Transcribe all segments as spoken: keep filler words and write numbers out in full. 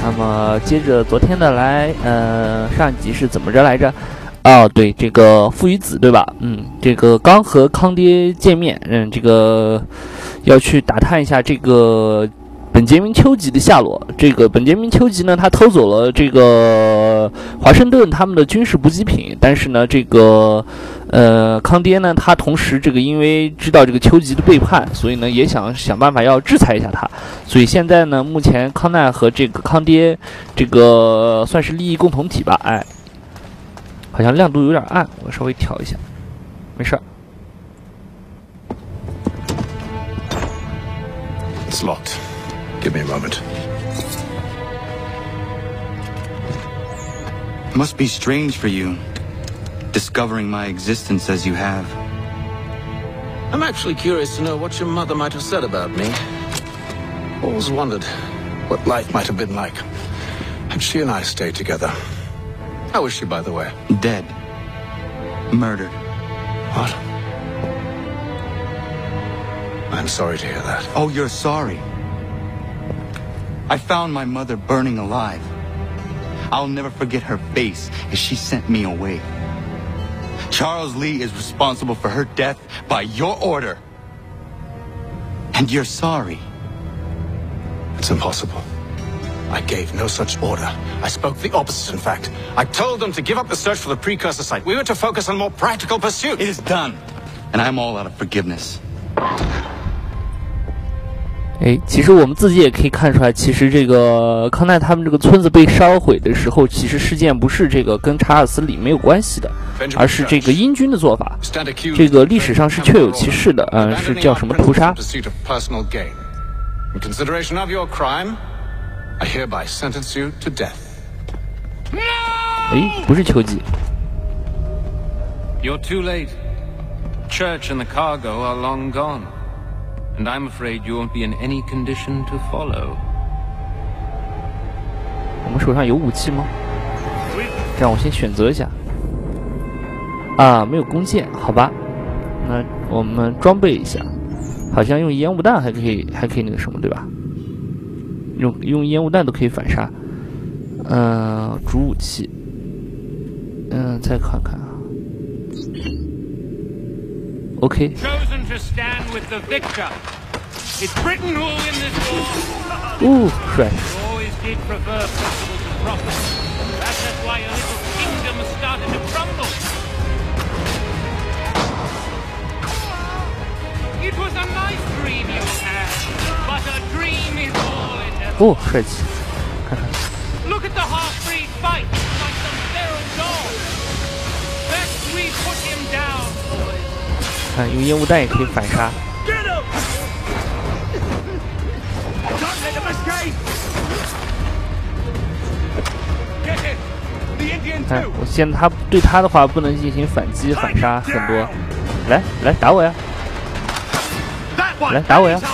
那么接着昨天的来，呃，上一集是怎么着来着？哦，对，这个父与子，对吧？嗯，这个刚和康爹见面，嗯，这个要去打探一下这个本杰明·丘吉的下落。这个本杰明·丘吉呢，他偷走了这个华盛顿他们的军事补给品，但是呢，这个呃康爹呢，他同时这个因为知道这个丘吉的背叛，所以呢也想想办法要制裁一下他。所以现在呢，目前康奈和这个康爹这个算是利益共同体吧，哎。好像亮度有点暗，我稍微调一下，没事儿。 It's locked. Give me a moment. It must be strange for you, discovering my existence as you have. I'm actually curious to know what your mother might have said about me. Always wondered what life might have been like had she and I stayed together. How is she, by the way? Dead. Murdered. What? I'm sorry to hear that. Oh, you're sorry. I found my mother burning alive. I'll never forget her face as she sent me away. Charles Lee is responsible for her death by your order. And you're sorry. It's impossible. I gave no such order. I spoke the opposite, in fact. I told them to give up the search for the precursor site. We were to focus on more practical pursuit. It is done. And I'm all out of forgiveness. 哎，其实我们自己也可以看出来，其实这个康奈他们这个村子被烧毁的时候，其实事件不是这个跟查尔斯李没有关系的，而是这个英军的做法。这个历史上是确有其事的，嗯、呃，是叫什么屠杀。 In consideration of your crime, I hereby sentence you to death. 哎，不是丘吉。 You're too late. Church and the cargo are long gone, and I'm afraid you won't be in any condition to follow. 我们手上有武器吗？让我先选择一下。啊，没有弓箭，好吧。那我们装备一下，好像用烟雾弹还可以，还可以那个什么，对吧？用用烟雾弹都可以反杀。嗯、呃，主武器。嗯、呃，再看看啊。OK。哦，帅。哦，帅气！看看。看，用烟雾弹也可以反杀。看，我现在他对他的话不能进行反击反杀很多。来来打我呀！来打我呀！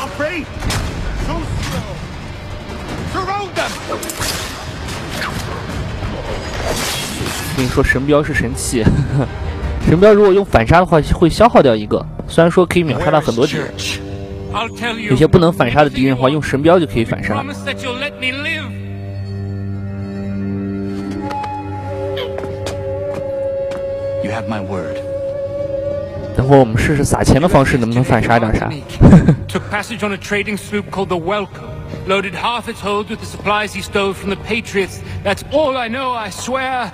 跟你说，神镖是神器。神镖如果用反杀的话，会消耗掉一个。虽然说可以秒杀到很多敌人，有些不能反杀的敌人的话，用神镖就可以反杀。 You have my word. 等会儿我们试试撒钱的方式，能不能反杀点啥 ？Took passage on a trading sloop called the Welcome. Loaded half its hold with the supplies he stole from the Patriots. That's all I know, I swear.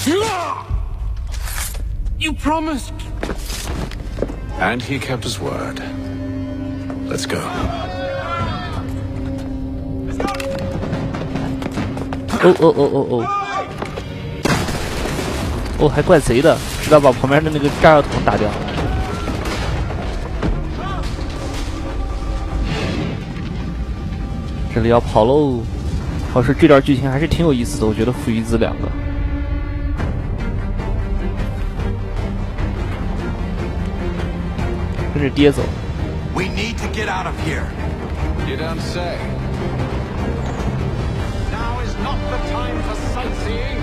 You promised. And he kept his word. Let's go. 哦哦哦哦哦！哦，还怪贼的，知道把旁边的那个炸药桶打掉。这里要跑喽！好是这段剧情还是挺有意思的，我觉得父与子两个。跟着爹走。 We need to get out of here. You don't say. Now is not the time for sightseeing.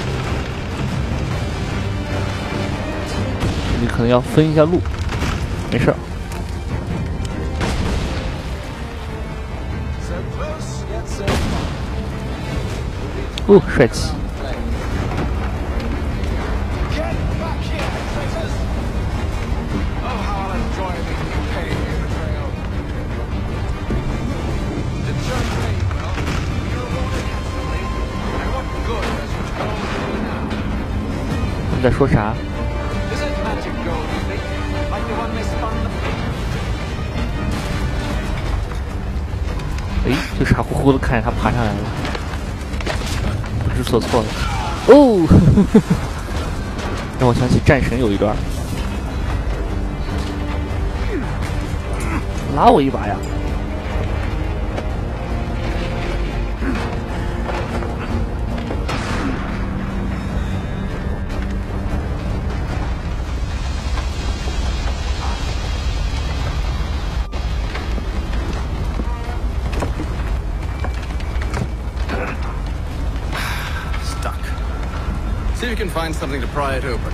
你可能要分一下路。 没事儿。哦，帅气！你在说啥？哎，就傻乎乎的看着他爬上来了，不知所措了。哦，让我想起战神有一段，拉我一把呀！ See if you can find something to pry it open.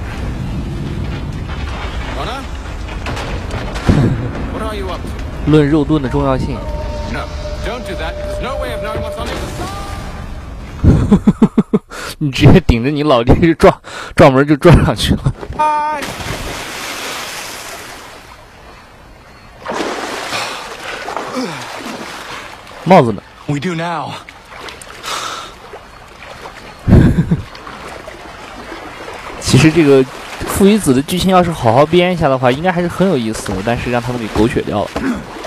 Connor? What are you up to? 论肉盾的重要性。 No, don't do that. There's no way of knowing what's on the other side. 你直接顶着你老爹就撞撞门就撞上去了。帽子呢 We do now. 其实这个父与子的剧情要是好好编一下的话，应该还是很有意思的，但是让他们给狗血掉了。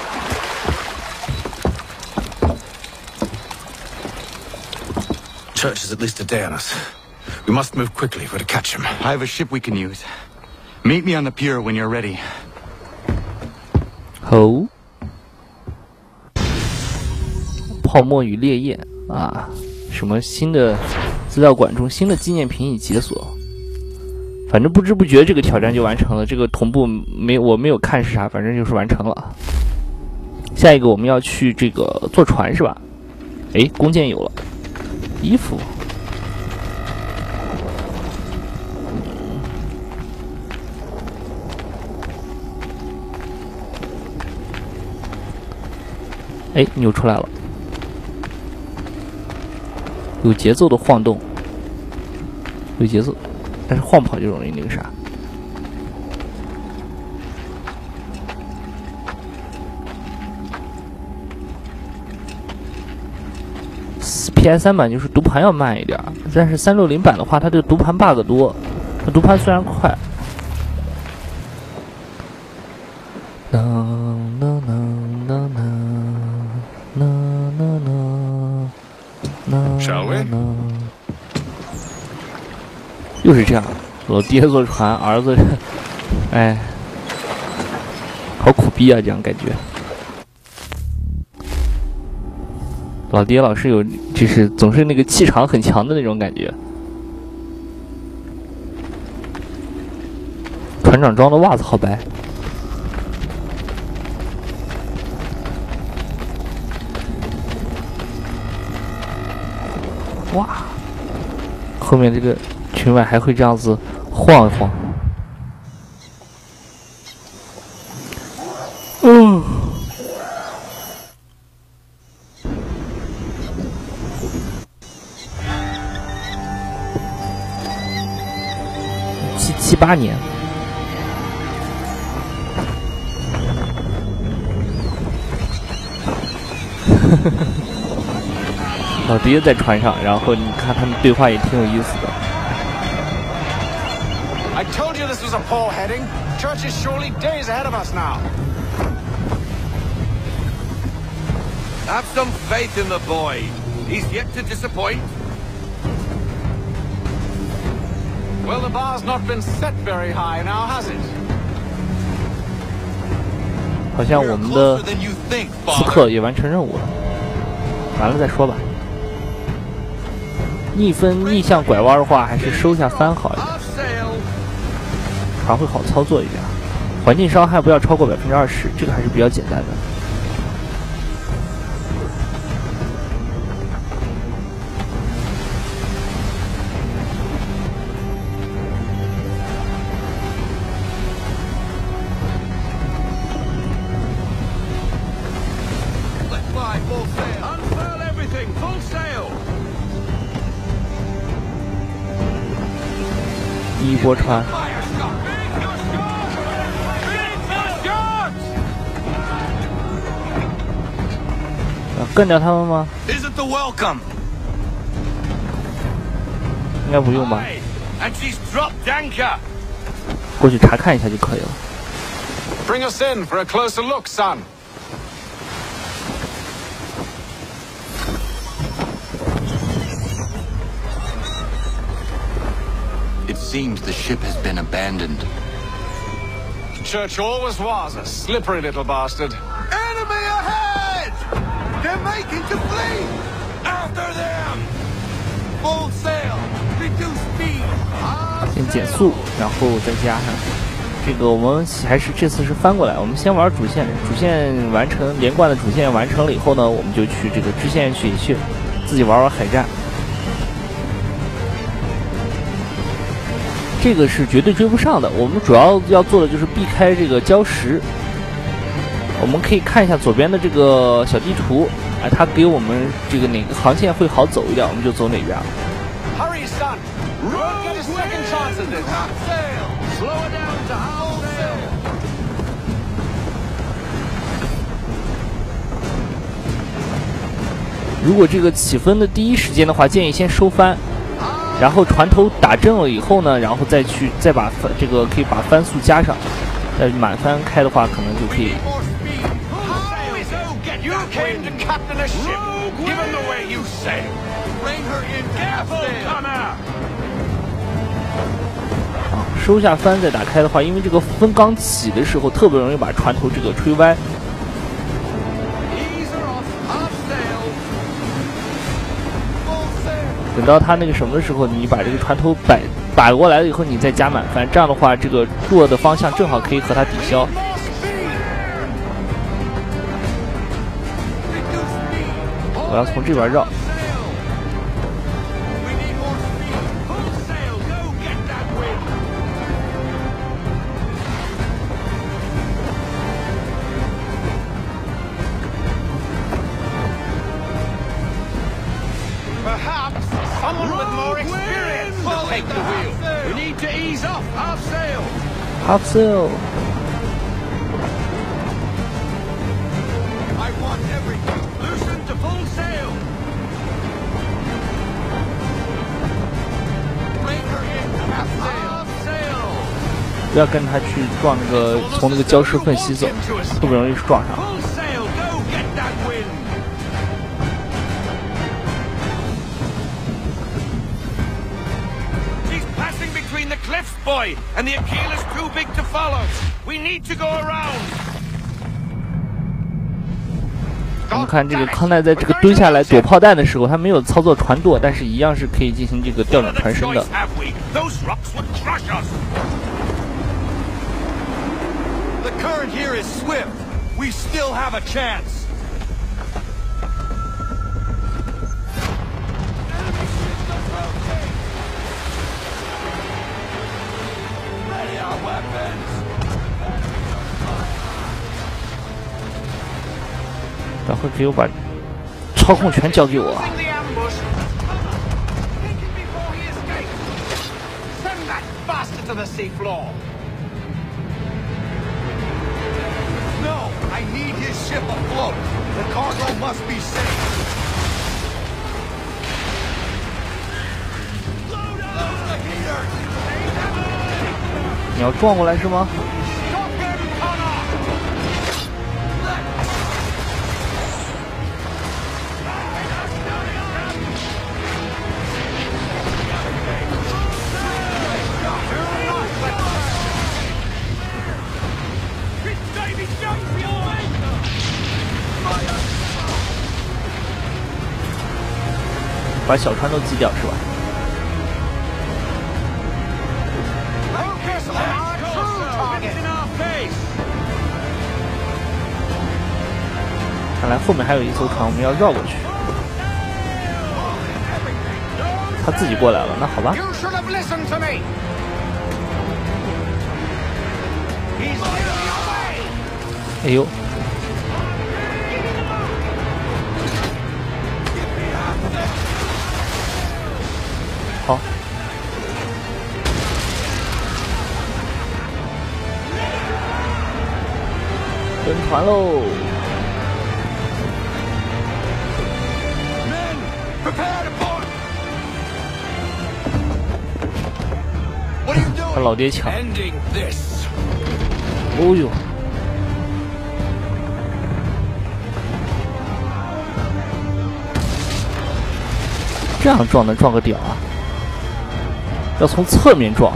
Church is at least a day on us. We must move quickly if we're to catch him. I have a ship we can use. Meet me on the pier when you're ready. 哦，泡沫与烈焰啊，什么新的资料馆中新的纪念品已解锁。反正不知不觉这个挑战就完成了，这个同步没我没有看是啥，反正就是完成了。下一个我们要去这个坐船是吧？哎，弓箭有了，衣服。哎，扭出来了，有节奏的晃动，有节奏。但是晃跑就容易那个啥。P S 三 版就是读盘要慢一点，但是三六零版的话，它这个读盘 bug 多，它读盘虽然快。当当当当当当当当。 Shall we? 又是这样，老爹坐船，儿子，哎，好苦逼啊！这样感觉，老爹老是有，就是总是那个气场很强的那种感觉。船长装的袜子好白。哇，后面这个。群外还会这样子晃一晃，嗯，七七八年，老爹在船上，然后你看他们对话也挺有意思的。 I told you this was a poor heading. Church is surely days ahead of us now. Have some faith in the boy. He's yet to disappoint. Well, the bar's not been set very high now, has it? 好像我们的刺客也完成任务了，完了再说吧。逆风逆向拐弯的话，还是收下帆好一点。船会好操作一点，环境伤害不要超过百分之二十，这个还是比较简单的。 一波船。要干掉他们吗？ Isn't the welcome? 应该不用吧。 And she's dropped anchor. 过去查看一下就可以了。 Bring us in for a closer look, son. It seems the ship has been abandoned. Church always was a slippery little bastard. Enemy ahead! They're making to flee! After them! Full sail! Reduce speed! 先减速，然后再加上这个，我们还是这次是翻过来，我们先玩主线，主线完成连贯的主线完成了以后呢，我们就去这个支线去去自己玩玩海战。这个是绝对追不上的，我们主要要做的就是避开这个礁石。我们可以看一下左边的这个小地图，啊，它给我们这个哪个航线会好走一点，我们就走哪边。 Hurry, son. Won't get a second chance at this. Half sail. Slow her down to half sail. 如果这个起风的第一时间的话，建议先收帆，然后船头打正了以后呢，然后再去再把帆这个可以把帆速加上，再满帆开的话，可能就可以。 You came to captain a ship. Give him the way you sail. Bring her in! Careful, Connor. 啊，收下帆再打开的话，因为这个风刚起的时候，特别容易把船头这个吹歪。 Ease her off! Half sail! Full sail! 等到它那个什么的时候，你把这个船头摆摆过来了以后，你再加满帆，这样的话，这个舵的方向正好可以和它抵消。 我要从这边绕。 Perhaps someone with more experience will take the wheel. We need to ease off. Half sail. Half sail. I want everything! Loosen to full sail. Bring her in! Half sail! Half sail. 不要跟他去撞那个从那个礁石缝隙走，特别容易撞上。 Full sail. Go get that wind. She's passing between the cliffs, boy, and the Aquila is too big to follow. We need to go around. 我们看这个康奈在这个蹲下来躲炮弹的时候，他没有操作船舵，但是一样是可以进行这个调转船身的。 Have we? Those rocks would crush us. The current here is swift. We still have a chance. Ready our weapons. 然后只有把操控权交给我。 Closing the ambush. Take him before he escapes. Send that bastard to the seafloor. No, I need his ship afloat. The cargo must be safe. Load up the heaters. 你要撞过来是吗？ Stop him, Connor. 把小船都击掉是吧？ Focus on our true target. In our face. 看来后面还有一艘船，我们要绕过去。他自己过来了，那好吧。 You should have listened to me. He's leading your way. 哎呦，好， 登船喽！ Prepare to board! What are you 他 doing? 老爹抢， Ending this. 哦呦！这样撞能撞个屌啊！要从侧面撞。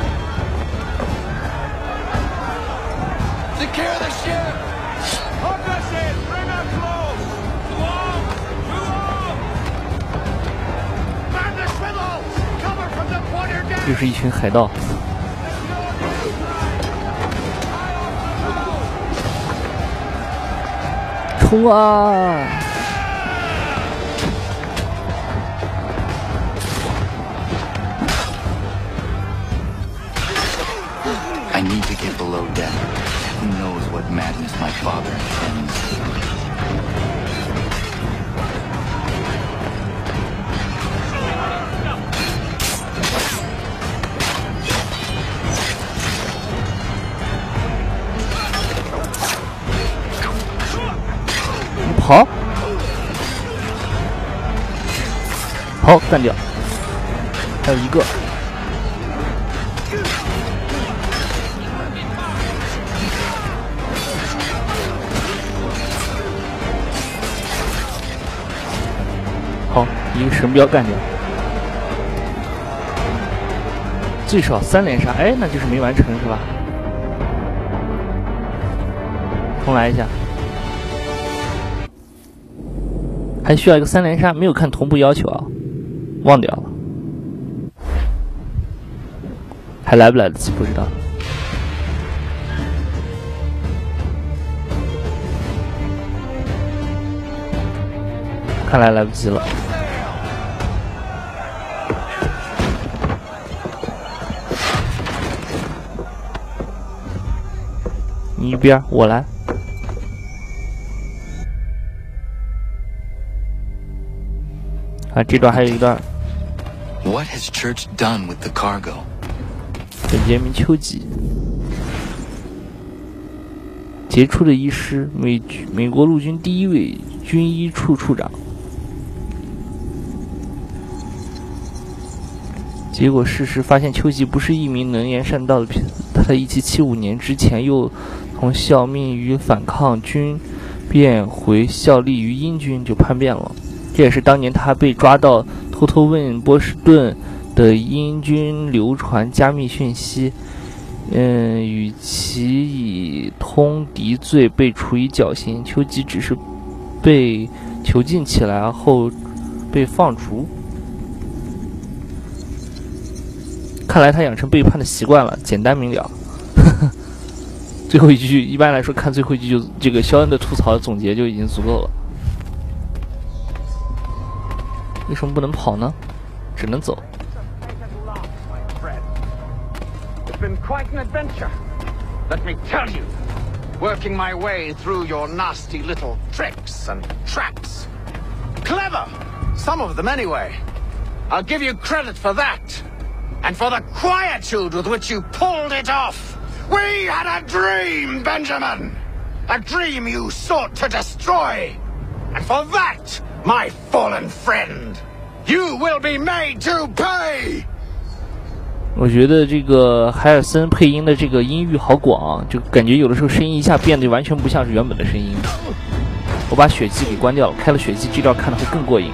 Secure the ship! Hook us in! Bring us close! Too long! Too long! Man the swivel! Cover from the quarter 又 deck! 是一群海盗。冲啊！ I need to get below deck. Who knows what madness my father intends? 跑，好，干掉，还有一个。 好，一个神标干掉，最少三连杀，哎，那就是没完成是吧？重来一下，还需要一个三连杀，没有看同步要求啊，忘掉了，还来不来得及不知道。 看来来不及了。你一边，我来。啊，这段还有一段。 What has Church done with the cargo? 本杰明·丘吉，杰出的医师，美军美国陆军第一位军医处处长。 结果事实发现，丘吉不是一名能言善道的骗子。他在一七七五年之前又从效命于反抗军变回效力于英军，就叛变了。这也是当年他被抓到偷偷问波士顿的英军流传加密讯息，嗯，与其以通敌罪被处以绞刑。丘吉只是被囚禁起来后被放逐。 看来他养成背叛的习惯了，简单明了。最后一句，一般来说看最后一句就这个肖恩的吐槽总结就已经足够了。为什么不能跑呢？只能走。 It's been quite an adventure. Let me tell you, working my way through your nasty little tricks and traps. Clever, some of them anyway. I'll give you credit for that. And for the quietude with which you pulled it off. We had a dream, Benjamin! A dream you sought to destroy. And for that, my fallen friend, you will be made to pay! 我觉得这个海尔森配音的这个音域好广，就感觉有的时候声音一下变得完全不像是原本的声音。我把血姬给关掉了，开了血姬这段看的会更过瘾。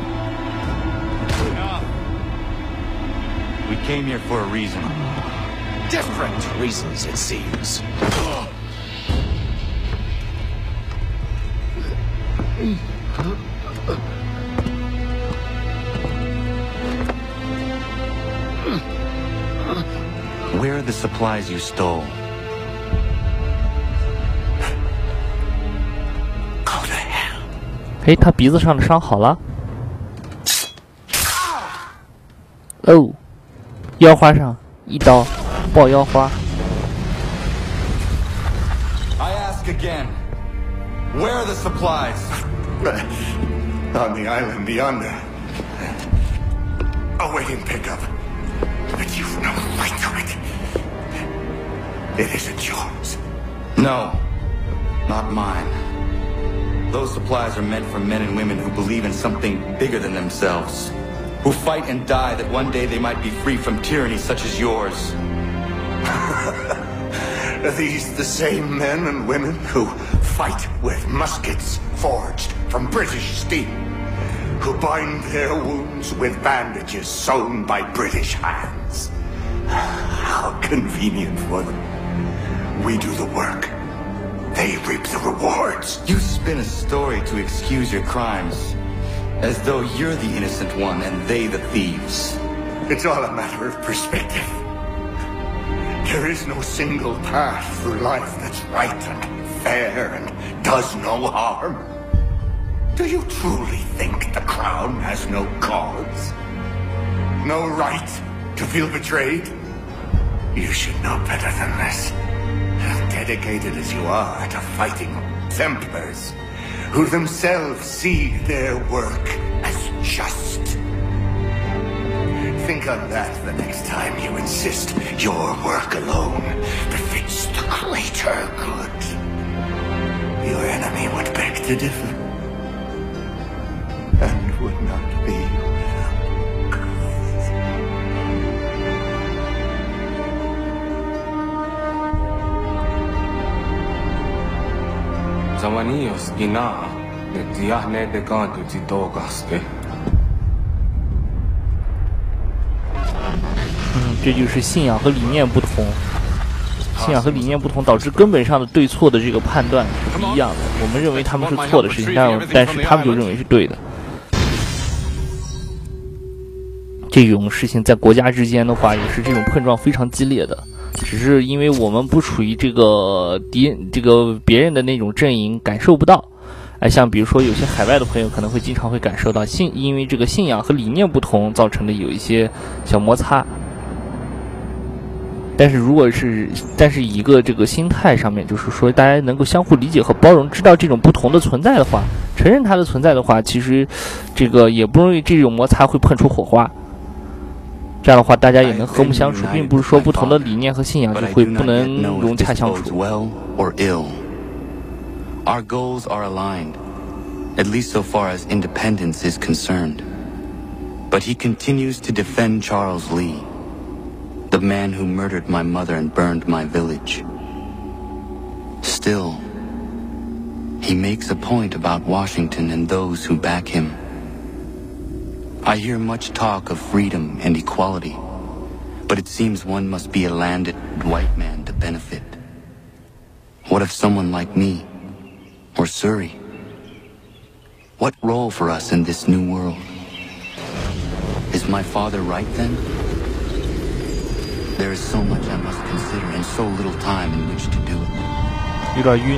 We came here for a reason. Different reasons, it seems. Where are the supplies you stole? Go to hell. 哎，他鼻子上的伤好了。哦。 腰花上一刀爆腰花。 I ask again. Where are the supplies? On the island yonder. Awaiting pickup. But you've no right to it. It isn't yours. No. Not mine. Those supplies are meant for men and women who believe in something bigger than themselves. Who fight and die that one day they might be free from tyranny such as yours. Are these the same men and women who fight with muskets forged from British steel? Who bind their wounds with bandages sewn by British hands? How convenient for them. We do the work. They reap the rewards. You spin a story to excuse your crimes, as though you're the innocent one and they the thieves. It's all a matter of perspective. There is no single path through life that's right and fair and does no harm. Do you truly think the Crown has no cause? No right to feel betrayed? You should know better than this. As dedicated as you are to fighting Templars, who themselves see their work as just. Think on that the next time you insist your work alone befits the greater good. Your enemy would beg to differ, and would not be Zamanios gina de diahne de gantu titogaske. 嗯，这就是信仰和理念不同，信仰和理念不同导致根本上的对错的这个判断是不一样的。我们认为他们是错的事情，但但是他们就认为是对的。这种事情在国家之间的话，也是这种碰撞非常激烈的。只是因为我们不处于这个敌这个别人的那种阵营，感受不到。哎，像比如说有些海外的朋友可能会经常会感受到信，因为这个信仰和理念不同造成的有一些小摩擦。但是如果是，但是一个这个心态上面，就是说大家能够相互理解和包容，知道这种不同的存在的话，承认它的存在的话，其实这个也不容易这种摩擦会碰出火花。这样的话，大家也能和睦相处，并不是说不同的理念和信仰就会不能融洽相处。 Our goals are aligned, at least so far as independence is concerned. But he continues to defend Charles Lee, the man who murdered my mother and burned my village. Still, he makes a point about Washington and those who back him. I hear much talk of freedom and equality, but it seems one must be a landed white man to benefit. What of someone like me, or Surrey? What role for us in this new world? Is my father right then? There is so much I must consider and so little time in which to do it. 有点晕。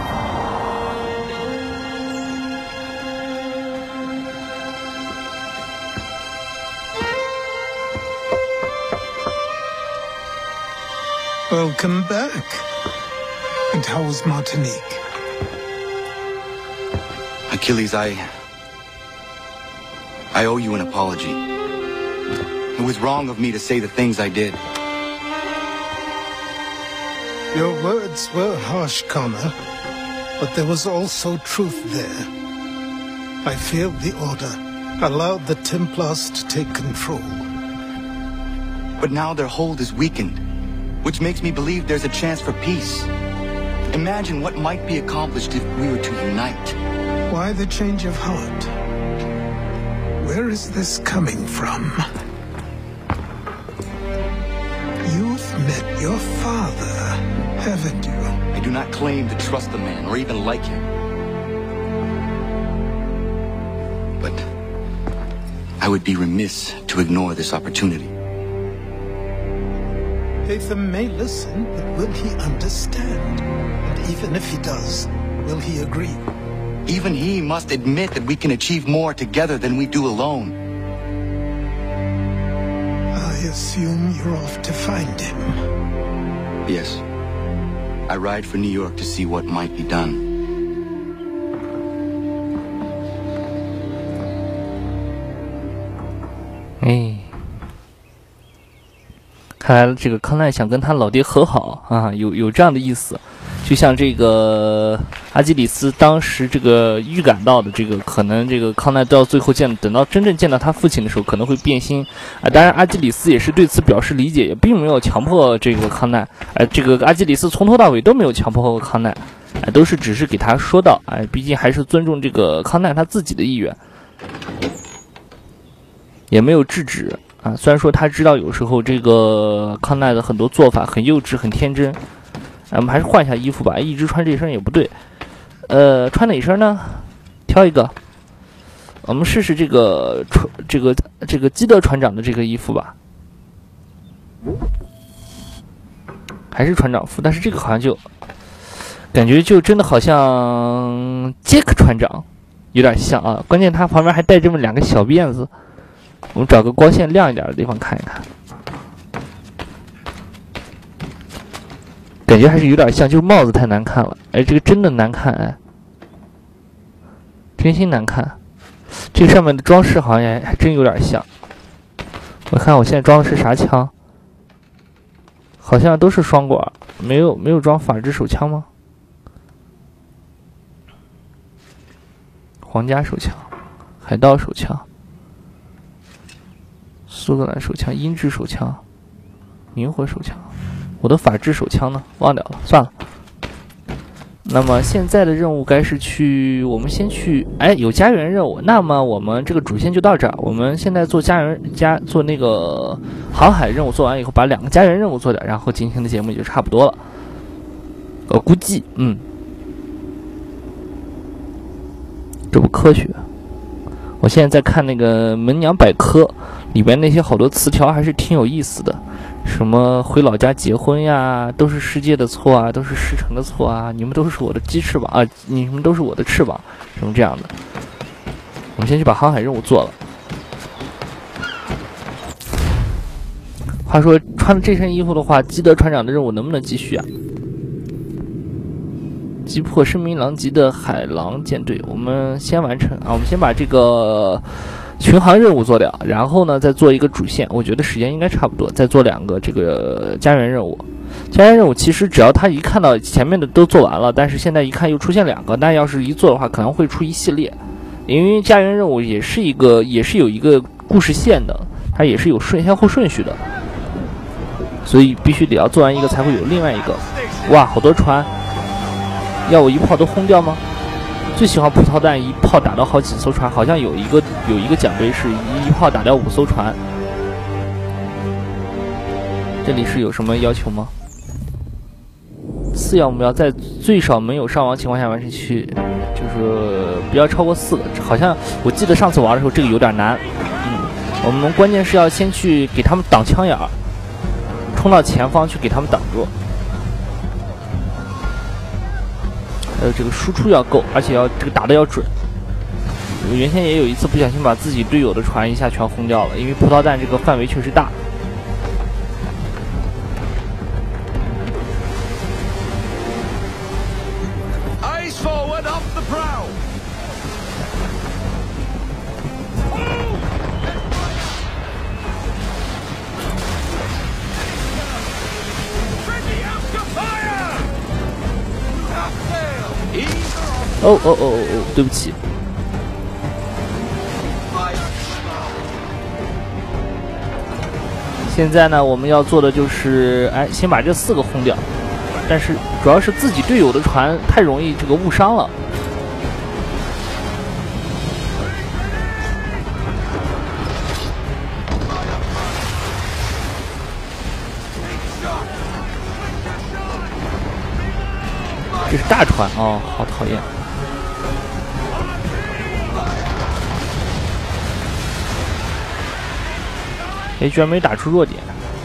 Welcome back. And how was Martinique? Achilles, I... I owe you an apology. It was wrong of me to say the things I did. Your words were harsh, Connor, but there was also truth there. I failed the order, allowed the Templars to take control. But now their hold is weakened, which makes me believe there's a chance for peace. Imagine what might be accomplished if we were to unite. Why the change of heart? Where is this coming from? You've met your father, haven't you? I do not claim to trust the man or even like him. But I would be remiss to ignore this opportunity. Hatham may listen, but will he understand? And even if he does, will he agree? Even he must admit that we can achieve more together than we do alone. I assume you're off to find him. Yes. I ride for New York to see what might be done. 哎，看来这个康奈想跟他老爹和好啊，有有这样的意思。 就像这个阿基里斯当时这个预感到的，这个可能这个康奈到最后见，等到真正见到他父亲的时候，可能会变心啊。当然，阿基里斯也是对此表示理解，也并没有强迫这个康奈。哎、呃，这个阿基里斯从头到尾都没有强迫康奈，哎、呃，都是只是给他说到，哎、呃，毕竟还是尊重这个康奈他自己的意愿，也没有制止啊。虽然说他知道有时候这个康奈的很多做法很幼稚、很天真。我们还是换一下衣服吧，一直穿这身也不对。呃，穿哪身呢？挑一个。我们试试这个船，这个这个基德船长的这个衣服吧。还是船长服，但是这个好像就感觉就真的好像杰克船长有点像啊。关键他旁边还带这么两个小辫子。我们找个光线亮一点的地方看一看。感觉还是有点像，就是帽子太难看了。哎，这个真的难看，哎，真心难看。这个上面的装饰好像也还真有点像。我看我现在装的是啥枪？好像都是双管，没有没有装法制手枪吗？皇家手枪、海盗手枪、苏格兰手枪、英制手枪、明火手枪。我的法制手枪呢？忘掉了，算了。那么现在的任务该是去，我们先去，哎，有家园任务。那么我们这个主线就到这儿。我们现在做家园家做那个航海任务做完以后，把两个家园任务做掉，然后今天的节目也就差不多了。我估计，嗯，这不科学。我现在在看那个门娘百科，里边那些好多词条还是挺有意思的。什么回老家结婚呀，都是世界的错啊，都是世成的错啊，你们都是我的鸡翅膀啊，你们都是我的翅膀，什么这样的。我们先去把航海任务做了。话说穿了这身衣服的话，基德船长的任务能不能继续啊？击破声名狼藉的海狼舰队，我们先完成啊，我们先把这个巡航任务做掉，然后呢再做一个主线，我觉得时间应该差不多，再做两个这个家园任务。家园任务其实只要他一看到前面的都做完了，但是现在一看又出现两个，但要是一做的话可能会出一系列，因为家园任务也是一个也是有一个故事线的，它也是有顺先后顺序的，所以必须得要做完一个才会有另外一个。哇，好多船，要我一炮都轰掉吗？最喜欢葡萄弹一炮打到好几艘船，好像有一个有一个奖杯是一炮打掉五艘船。这里是有什么要求吗？次要目标在最少没有伤亡情况下完成区，就是不要超过四个。好像我记得上次玩的时候这个有点难。嗯，我们关键是要先去给他们挡枪眼儿，冲到前方去给他们挡住。还有这个输出要够，而且要这个打的要准。我原先也有一次不小心把自己队友的船一下全轰掉了，因为葡萄弹这个范围确实大。 Eyes forward, off the prow. 哦哦哦哦哦，对不起。现在呢，我们要做的就是，哎，先把这四个轰掉。但是主要是自己队友的船太容易这个误伤了。这是大船哦，好讨厌。哎，居然没打出弱点。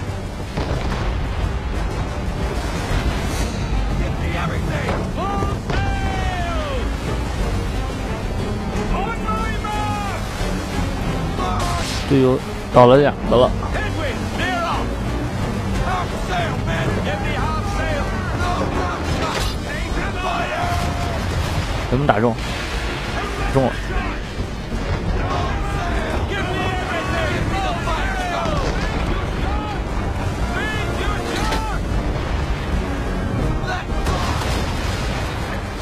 队友倒了两个了。能不能打中？打中了。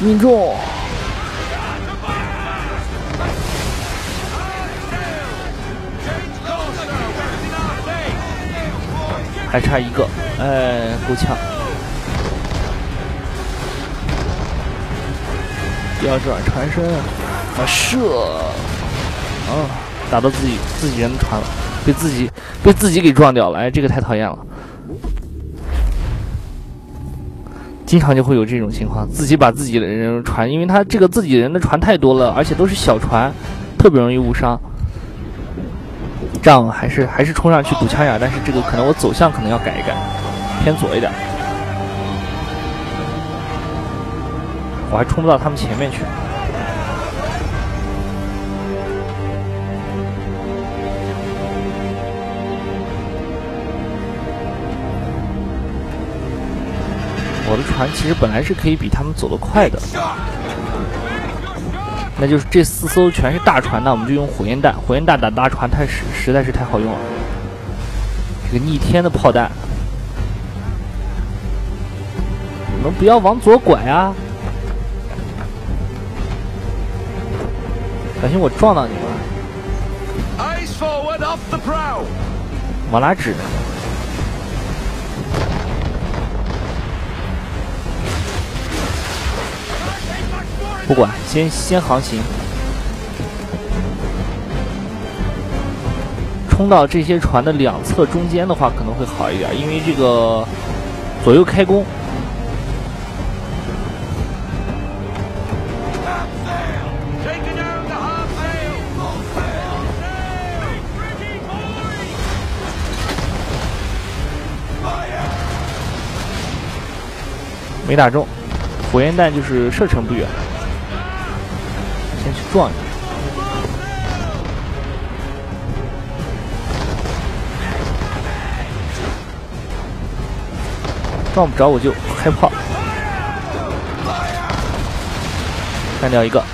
命中。还差一个，哎，够呛。调转船身，啊射，啊，打到自己自己人的船了，被自己被自己给撞掉了，哎，这个太讨厌了。经常就会有这种情况，自己把自己的人船，因为他这个自己人的船太多了，而且都是小船，特别容易误伤。这样还是还是冲上去堵枪眼，但是这个可能我走向可能要改一改，偏左一点，我还冲不到他们前面去。我的船其实本来是可以比他们走得快的。那就是这四艘全是大船，那我们就用火焰弹，火焰弹打大船太实实在是太好用了。这个逆天的炮弹，你们不要往左拐啊！小心我撞到你们！往哪指呢？不管，先先航行，冲到这些船的两侧中间的话，可能会好一点，因为这个左右开弓。没打中，火焰弹就是射程不远。先去撞一下，撞不着我就开炮，干掉一个。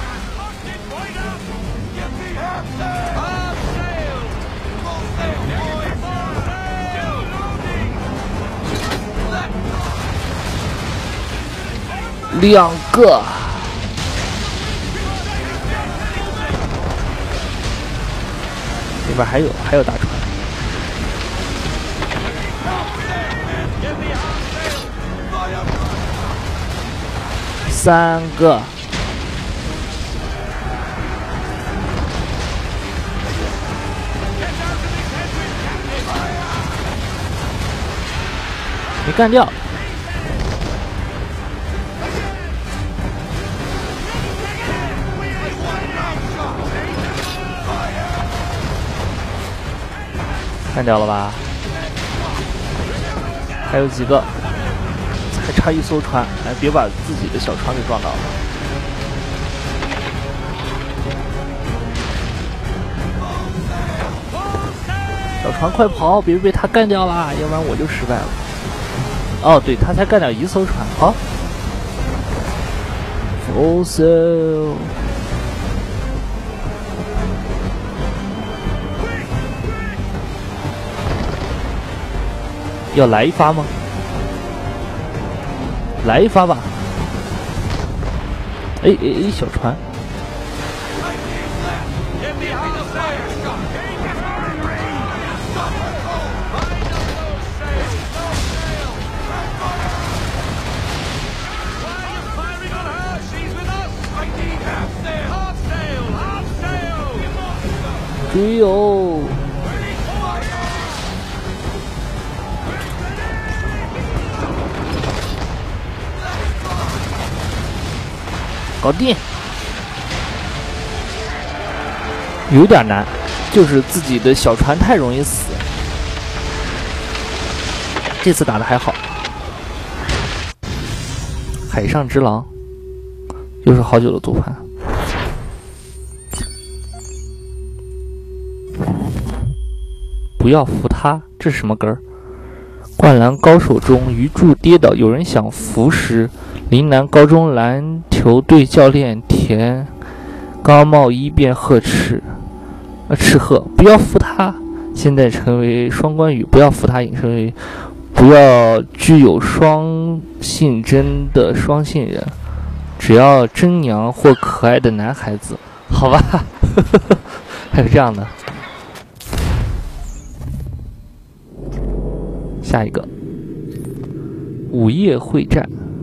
两个。这边还有还有大船，三个，没干掉。干掉了吧？还有几个，还差一艘船，哎，别把自己的小船给撞到了。小船快跑，别被他干掉啦，要不然我就失败了。哦，对，他才干掉一艘船，好。Full sail。要来一发吗？来一发吧！哎哎哎，小船！追哦！搞定，有点难，就是自己的小船太容易死。这次打的还好。海上之狼，又是好久的读盘。不要扶他，这是什么歌儿？灌篮高手中鱼柱跌倒，有人想扶时。陵南高中篮球队教练田高茂一便呵斥，呃斥喝不要扶他。现在成为双关语，不要扶他引申为不要具有双性征的双性人。 只要真娘或可爱的男孩子，好吧？还有这样的。下一个，午夜会战。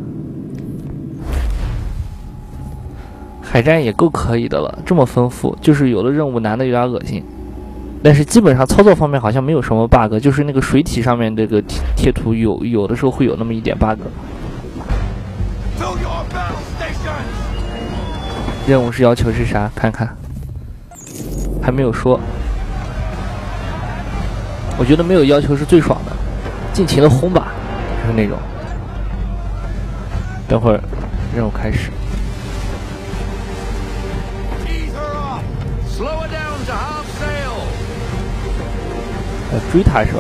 海战也够可以的了，这么丰富，就是有的任务难的有点恶心。但是基本上操作方面好像没有什么 bug， 就是那个水体上面这个贴贴图有有的时候会有那么一点 bug。任务是要求是啥？看看，还没有说。我觉得没有要求是最爽的，尽情的轰吧，就是那种。等会儿任务开始。呃，追他是吧？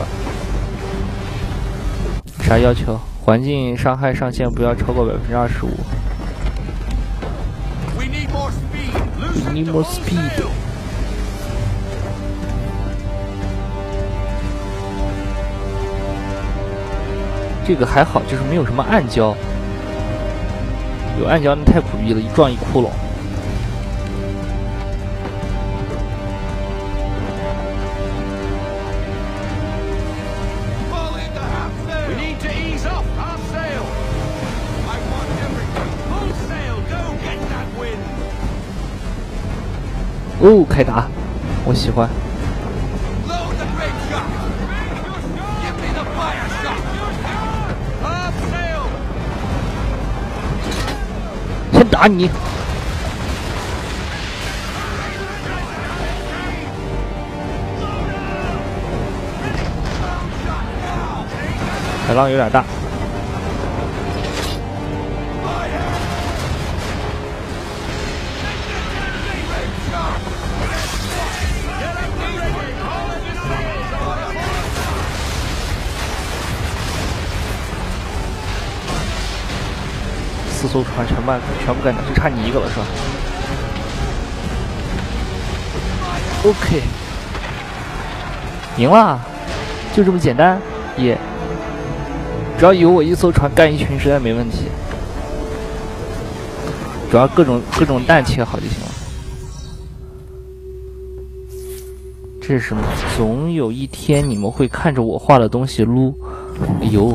啥要求？环境伤害上限不要超过百分之二十五。We need more speed. 这个还好，就是没有什么暗礁。有暗礁那太苦逼了，一撞一窟窿。哦，开打，我喜欢。先打你！海浪有点大。四艘船全办全部干掉，就差你一个了是吧 ？OK， 赢了，就这么简单，也、yeah. 只要有我一艘船干一群实在没问题，主要各种各种弹切好就行了。这是什么？总有一天你们会看着我画的东西撸，哎呦！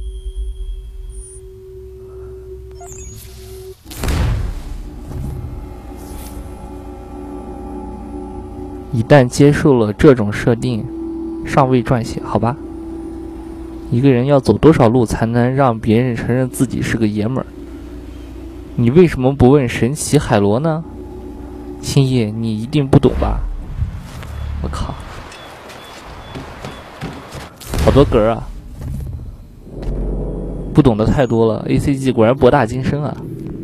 一旦接受了这种设定，尚未撰写，好吧。一个人要走多少路才能让别人承认自己是个爷们儿？你为什么不问神奇海螺呢？星夜，你一定不懂吧？我靠，好多格啊！不懂的太多了 ，A C G 果然博大精深啊！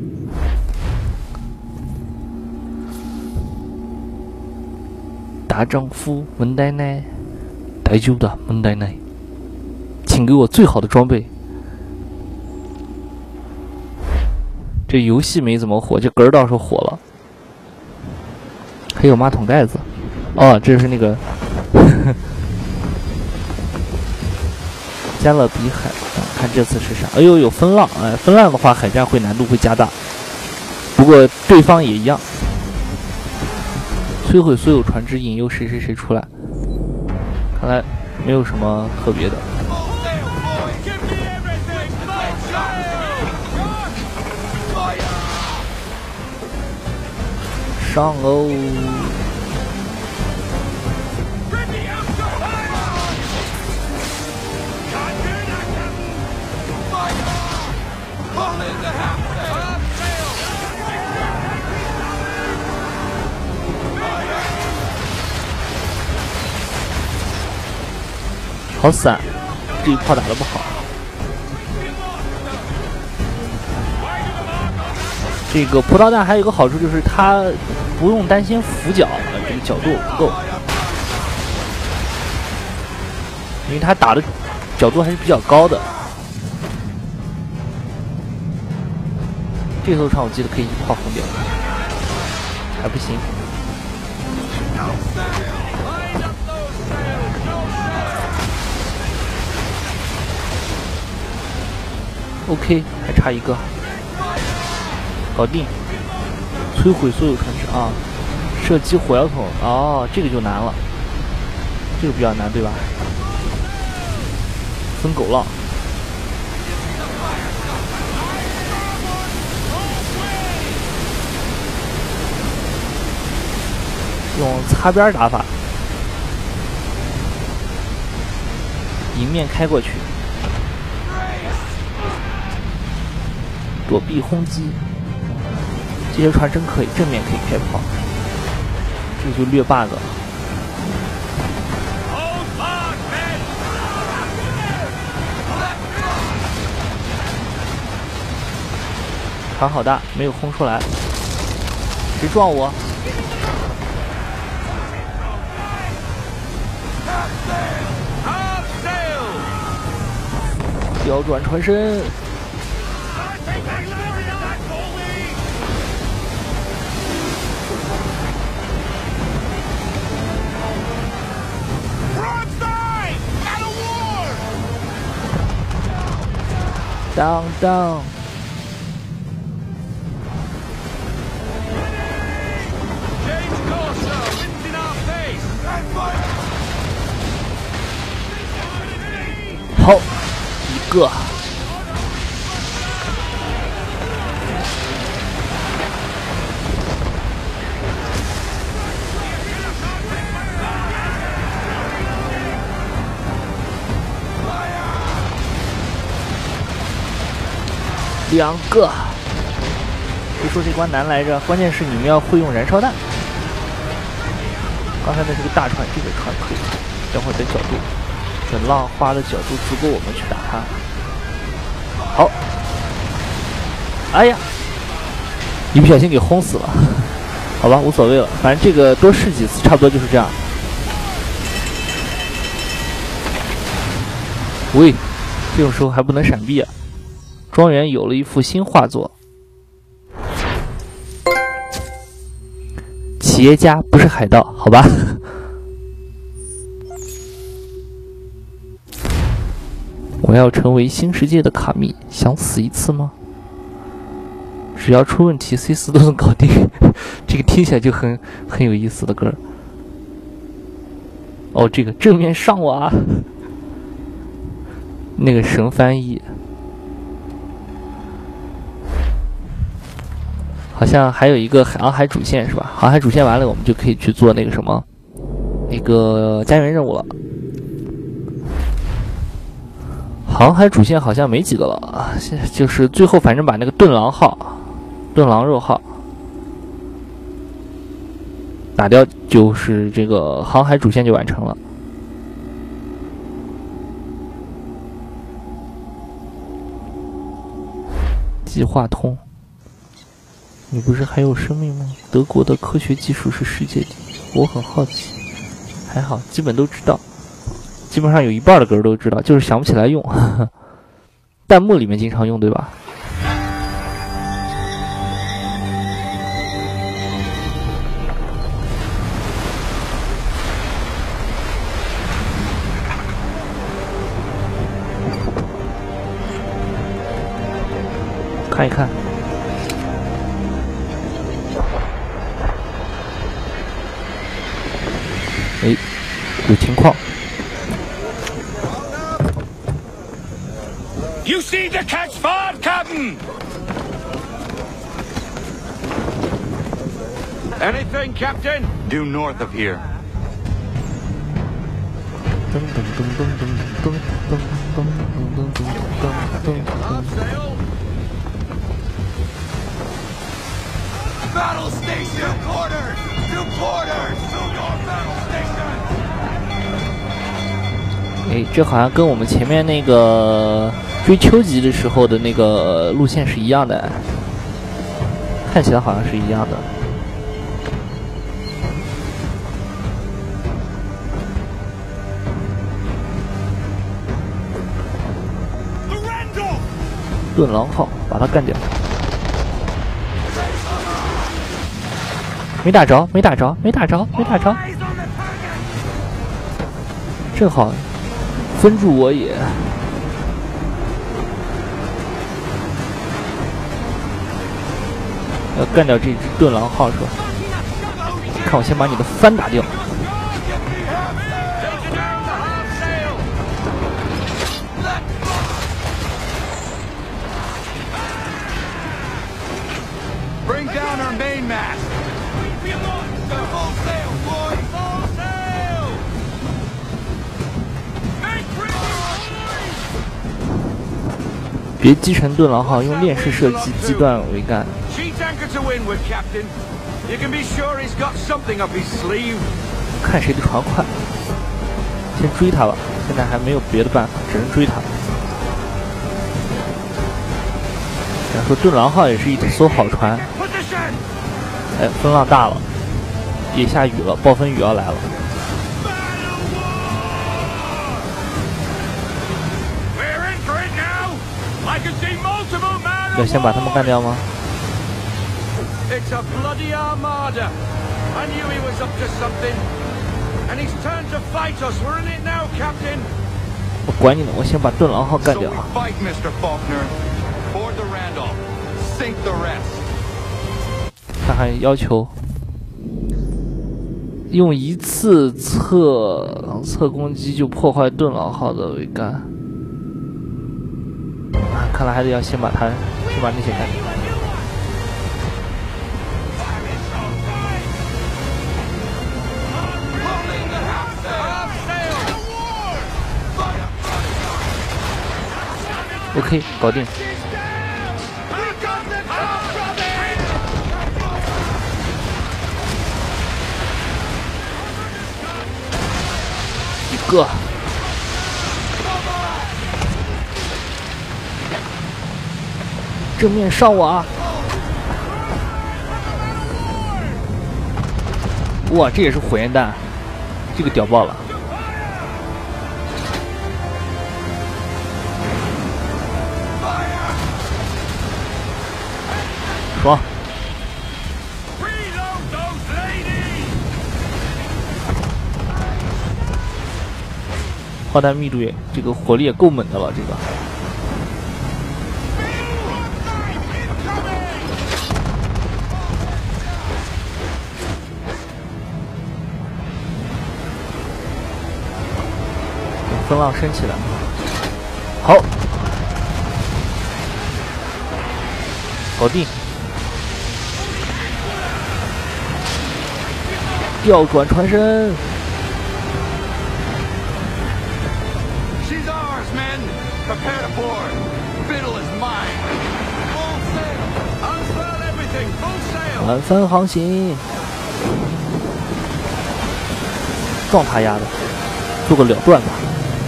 大丈夫问奶奶，大丈夫的问奶奶，请给我最好的装备。这游戏没怎么火，这歌倒是火了。还有马桶盖子，哦，这是那个加勒比海、啊，看这次是啥？哎呦，有风浪，哎，风浪的话，海战会难度会加大。不过对方也一样。摧毁所有船只，引诱谁谁谁出来。看来没有什么特别的。上哦！好散，这一炮打得不好。这个葡萄弹还有一个好处就是它不用担心俯角，这个角度不够，因为它打的角度还是比较高的。这艘船我记得可以一炮轰掉，还不行。OK， 还差一个。 搞定，摧毁所有城市啊！射击火药桶，哦，这个就难了，这个比较难，对吧？分狗浪，用擦边打法，迎面开过去，躲避轰击。这些船真可以，正面可以开炮，这个就略 bug。船好大，没有轰出来。谁撞我？调转船身。当当。好，一个。两个，谁说这关难来着？关键是你们要会用燃烧弹。刚才那是个大船，这个船可以。等会儿的角度，等浪花的角度足够我们去打它。好，哎呀，一不小心给轰死了。好吧，无所谓了，反正这个多试几次，差不多就是这样。喂，这种时候还不能闪避啊！庄园有了一幅新画作。企业家不是海盗，好吧？我要成为新世界的卡密，想死一次吗？只要出问题 ，C 四都能搞定。这个听起来就很很有意思的歌。哦，这个正面上我啊！那个神翻译。好像还有一个航海主线是吧？航海主线完了，我们就可以去做那个什么，那个家园任务了。航海主线好像没几个了啊，现在就是最后反正把那个盾狼号、盾狼肉号打掉，就是这个航海主线就完成了。计划通。你不是还有生命吗？德国的科学技术是世界第一，我很好奇。还好，基本都知道，基本上有一半的歌都知道，就是想不起来用。呵呵，弹幕里面经常用，对吧？看一看。哎，有情况。 You seem to catch fire, Captain. Anything, Captain? Due north of here. 噔噔噔噔噔噔噔噔噔噔噔噔。 Battle station! Two quarters! Two quarters! To your battle station! 哎，这好像跟我们前面那个追秋吉的时候的那个路线是一样的，看起来好像是一样的。盾狼号，把它干掉。没打着，没打着，没打着，没打着。正好分住我也。 要干掉这只盾狼号是吧？看我先把你的帆打掉。 Bring down our main mast. Full sail, boys! Full sail! Make ready, 别击沉盾狼号，用链式射击击断桅杆。 Sheet anchor to windward, Captain. You can be sure he's got something up his sleeve. 看谁的船快，先追他吧。现在还没有别的办法，只能追他。想说盾狼号也是一艘好船。 Position! 哎，风浪大了，也下雨了，暴风雨要来了。 We're in for it now. I can see multiple men. 要先把他们干掉吗？ It's a bloody armada. I knew he was up to something. And he's turned to fight us. We're in it now, Captain. 我管你呢，我先把盾狼号干 So 掉。 we fight, Mister Faulkner. Board the Randolph. Sink the rest. 他还要求用一次侧侧攻击就破坏盾狼号的桅杆。啊，看来还得要先把他，先把那些干掉。 OK， 搞定。一个。正面上我啊！哇，这也是火焰弹，这个屌爆了！ 爽！炮弹密度也，这个火力也够猛的了，这个。风浪升起来，好，搞定。 调转船身。 She's ours, men. Prepare to board. Fiddle is mine. Full sail. Unfurl everything. Full sail. 满帆航行。撞他丫的，做个了断吧。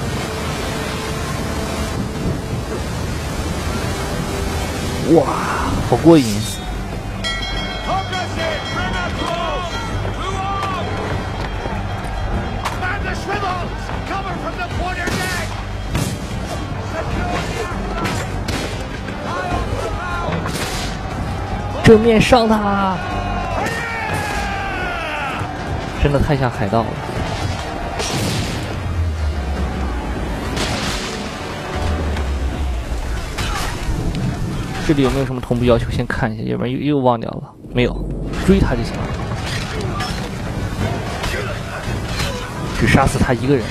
哇，好过瘾！ 正面上他！真的太像海盗了。这里有没有什么同步要求？先看一下，要不然又又忘掉了。没有，追他就行了。只杀死他一个人。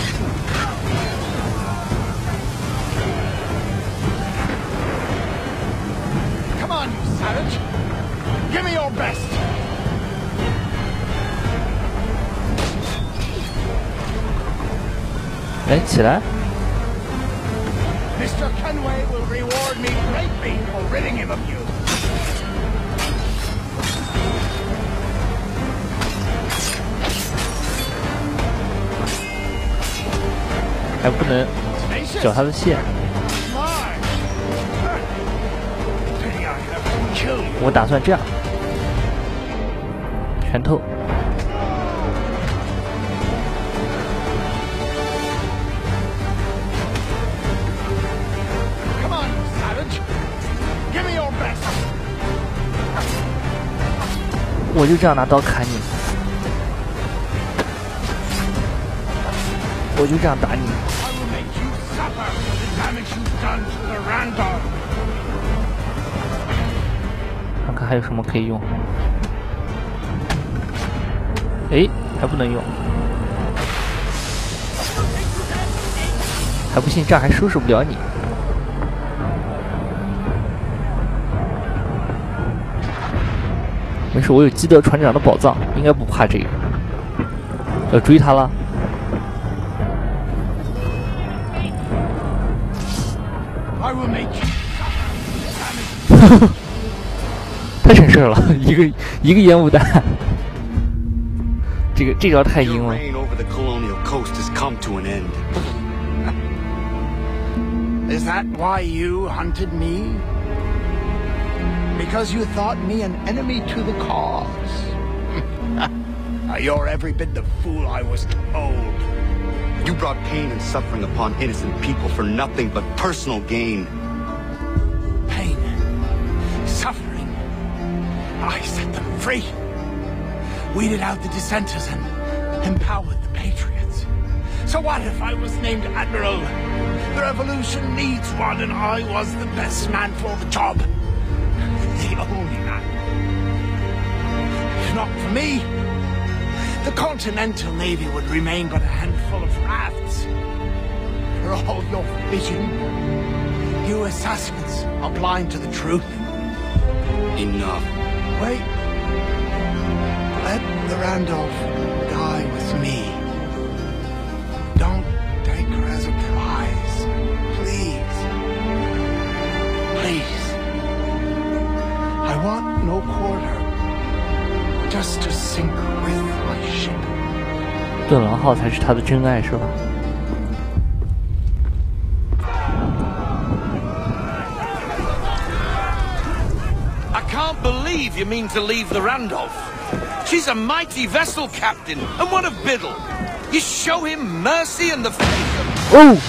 Give me your best. 哎，起来 Mister Kenway will reward me greatly for ridding him of you. 还不能绞他的线。我打算这样，拳头。 我就这样拿刀砍你，我就这样打你。看看还有什么可以用。哎，还不能用，还不信这样还收拾不了你。没事，我有基德船长的宝藏，应该不怕这个。要追他了。太省事了，一个一个烟雾弹，这个这招太阴了。 Is that why you hunted me? Because you thought me an enemy to the cause? You're every bit the fool I was told. You brought pain and suffering upon innocent people for nothing but personal gain. Pain, suffering. I set them free. Weeded out the dissenters and empowered the patriots. So what if I was named Admiral? The revolution needs one, and I was the best man for the job. The only man. If not for me, the Continental Navy would remain but a handful of rafts. For all your vision, you assassins are blind to the truth. Enough. Wait. Let the Randolph die with me. Don't take her as a prize. Please. Please. I want no quarter. Just to sink with my ship. 盾狼号才是他的真爱，是吧？ I can't believe you mean to leave the Randolph. She's a mighty vessel, Captain, and one of Biddle. You show him mercy and the faith of... Oh!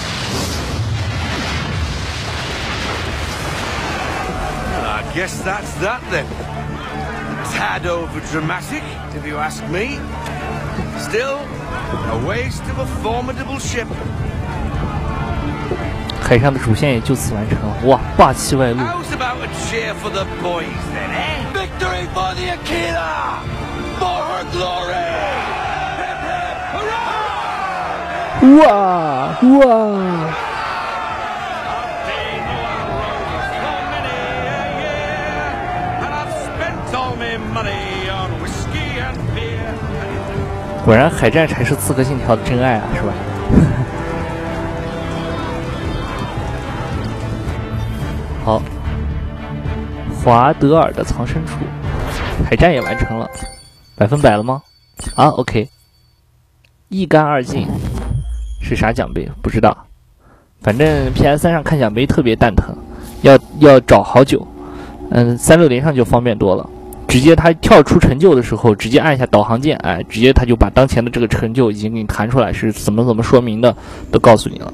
I guess that's that then. Tad over dramatic, if you ask me. Still, a waste of a formidable ship. 海上的主线也就此完成了，哇，霸气外露。 How's about a cheer for the boys then, eh? Victory for the Aquila! For her glory! Hip hip hurrah! 哇哇！ 果然，海战才是《刺客信条》的真爱啊，是吧？好，华德尔的藏身处，海战也完成了，百分百了吗？啊 ，OK， 一干二净是啥奖杯？不知道，反正 P S 三 上看奖杯特别蛋疼，要要找好久。嗯，三六零上就方便多了。 直接它跳出成就的时候，直接按一下导航键，哎，直接它就把当前的这个成就已经给你弹出来，是怎么怎么说明的，都告诉你了。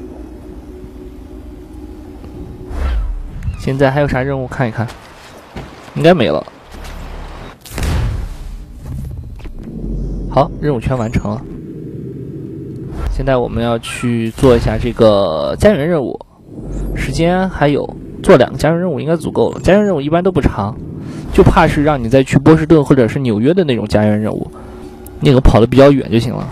现在还有啥任务看一看？应该没了。好，任务全完成了。现在我们要去做一下这个家园任务，时间还有，做两个家园任务应该足够了。家园任务一般都不长。 就怕是让你再去波士顿或者是纽约的那种家园任务，那个跑得比较远就行了。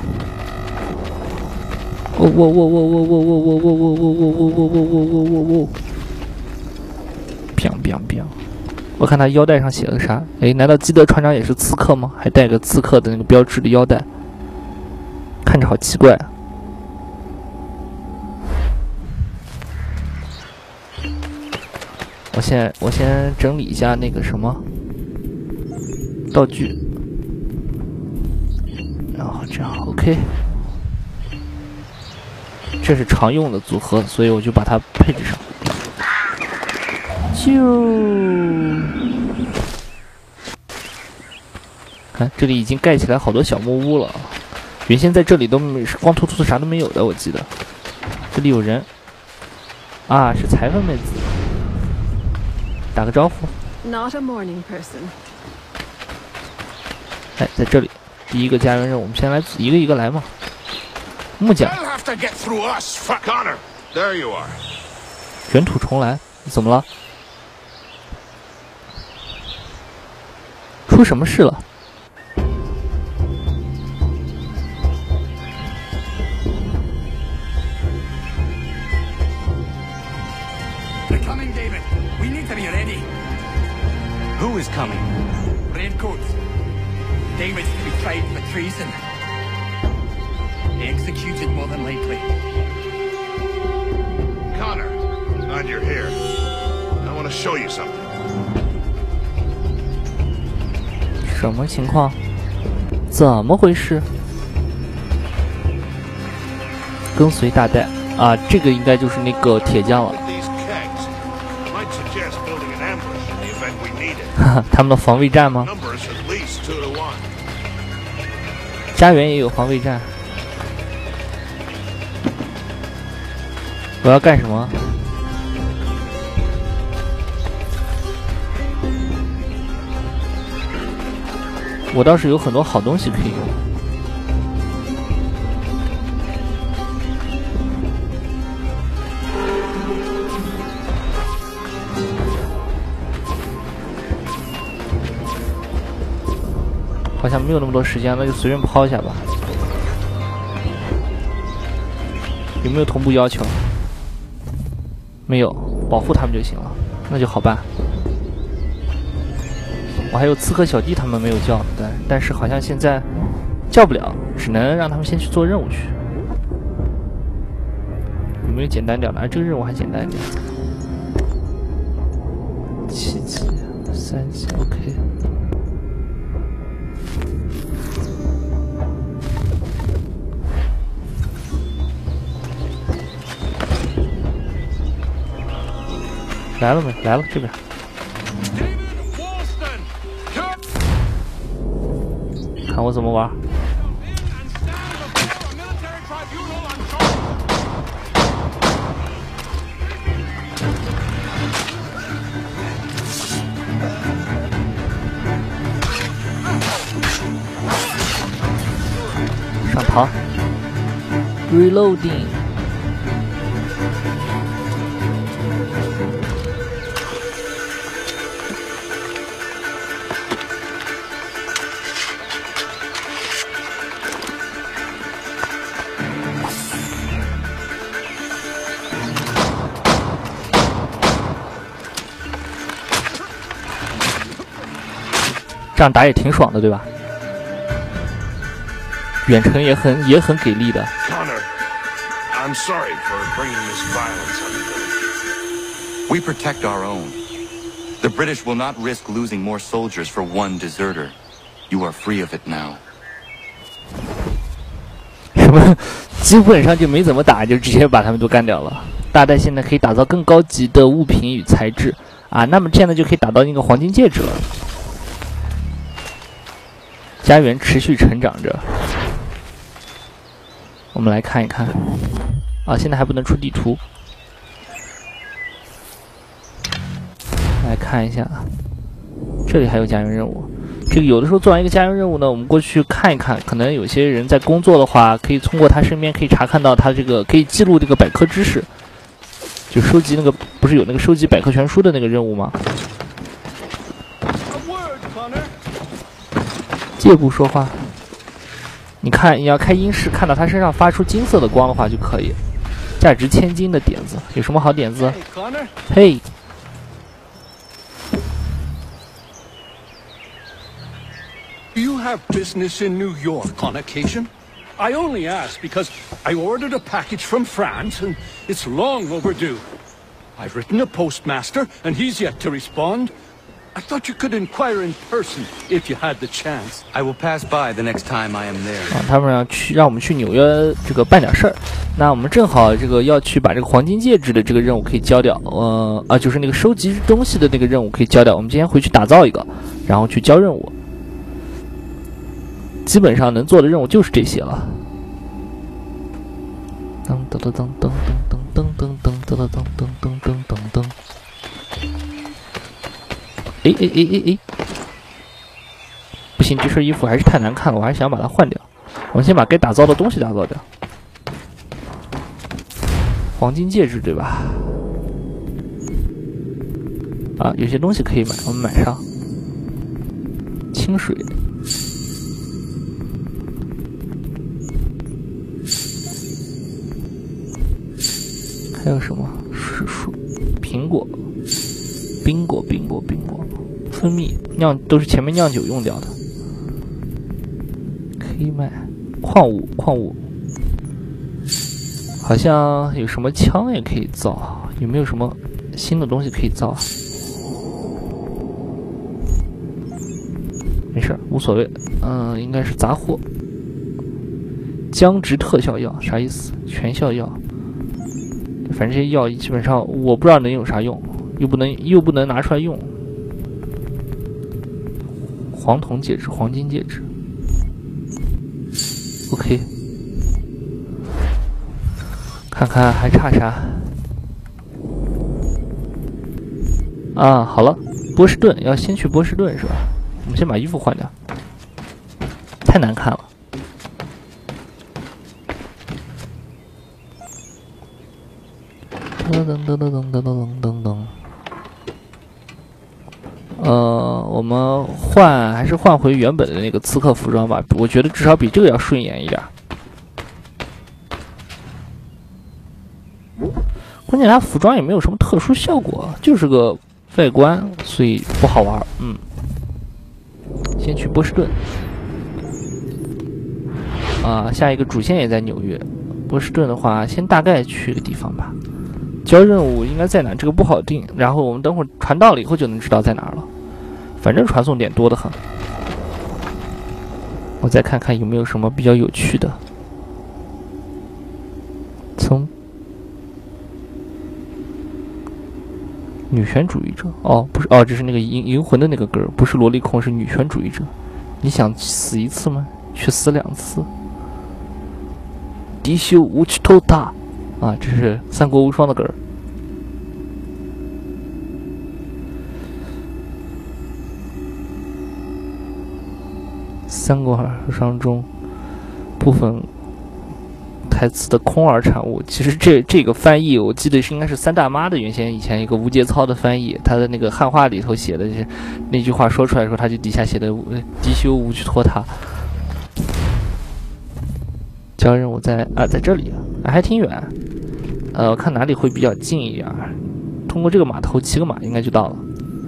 喔喔喔喔喔喔喔喔喔喔喔喔喔喔喔喔！砰砰砰！我看他腰带上写了个啥？哎，难道基德船长也是刺客吗？还带个刺客的那个标志的腰带，看着好奇怪啊！ 我先我先整理一下那个什么道具，然后这样 OK， 这是常用的组合，所以我就把它配置上。就看这里已经盖起来好多小木屋了，原先在这里都没光秃秃的啥都没有的，我记得。这里有人啊，是裁缝妹子。 打个招呼。 Not a morning person. 哎，在这里，第一个家园任务，我们先来一个一个来嘛。木匠。 Connor, there you are. 卷土重来，怎么了？ 出什么事了？ Who is coming? Raincoats. David's to be tried for treason. Executed more than likely. Connor, nod your hair. I want to show you something. 什么情况？怎么回事？跟随大代啊，这个应该就是那个铁匠了。 他们的防卫战吗？家园也有防卫战。我要干什么？我倒是有很多好东西可以用。 好像没有那么多时间，那就随便抛一下吧。有没有同步要求？没有，保护他们就行了，那就好办。我还有刺客小弟他们没有叫，但但是好像现在叫不了，只能让他们先去做任务去。有没有简单点的？这个任务还简单一点。七级、三级 ，OK。 来了没？来了，这边。看我怎么玩。上膛 ，reloading。 这样打也挺爽的，对吧？远程也很也很给力的。 Connor, I'm sorry for bringing this violence on the village. We protect our own. The British will not risk losing more soldiers for one deserter. You are free of it now. 什么？基本上就没怎么打，就直接把他们都干掉了。大代现在可以打造更高级的物品与材质啊，那么这样呢就可以打到那个黄金戒指了。 家园持续成长着，我们来看一看。啊，现在还不能出地图。来看一下，这里还有家园任务。这个有的时候做完一个家园任务呢，我们过去看一看，可能有些人在工作的话，可以通过他身边可以查看到他这个可以记录这个百科知识，就收集那个不是有那个收集百科全书的那个任务吗？ 借步说话，你看，你要开音室，看到他身上发出金色的光的话就可以。价值千金的点子，有什么好点子？嘿， You have business in New York on occasion? I only ask because I ordered a package from France and it's long overdue. I've written a postmaster and he's yet to respond. I thought you could inquire in person if you had the chance. I will pass by the next time I am there. 啊，他们让去让我们去纽约这个办点事儿，那我们正好这个要去把这个黄金戒指的这个任务可以交掉，呃啊，就是那个收集东西的那个任务可以交掉。我们今天回去打造一个，然后去交任务。基本上能做的任务就是这些了。噔噔噔噔噔噔噔噔噔噔噔噔噔噔噔噔。哎哎哎哎哎！不行，这身衣服还是太难看了，我还是想把它换掉。我们先把该打造的东西打造掉。黄金戒指对吧？啊，有些东西可以买，我们买上。 清水。还有什么？是树、苹果、冰果、冰果、冰果、蜂蜜酿都是前面酿酒用掉的。黑麦、矿物、矿物。好像有什么枪也可以造，有没有什么新的东西可以造啊？没事，无所谓。嗯，应该是杂货。僵直特效药啥意思？全效药。反正这些药基本上我不知道能有啥用，又不能又不能拿出来用。黄铜戒指、黄金戒指。OK。看看还差啥啊？好了，波士顿要先去波士顿是吧？我们先把衣服换掉，太难看了。噔噔噔噔噔噔噔噔噔。呃，我们换还是换回原本的那个刺客服装吧，我觉得至少比这个要顺眼一点。关键它服装也没有什么特殊效果，就是个外观，所以不好玩。嗯，先去波士顿。啊，下一个主线也在纽约。波士顿的话，先大概去个地方吧。交任务应该在哪？这个不好定。然后我们等会儿传到了以后就能知道在哪儿了。反正传送点多得很。我再看看有没有什么比较有趣的。从女权主义者哦，不是哦，这是那个银银魂的那个歌，不是萝莉控，是女权主义者。你想死一次吗？去死两次。敌修无去偷他啊，这是三国无双的歌。三国无双中部分台词的空耳产物，其实这这个翻译我记得是应该是三大妈的原先以前一个无节操的翻译，他的那个汉话里头写的那句话说出来的时候，他就底下写的敌修无去拖沓。交任务在啊在这里啊，还挺远，呃，我看哪里会比较近一点，通过这个码头骑个马应该就到了。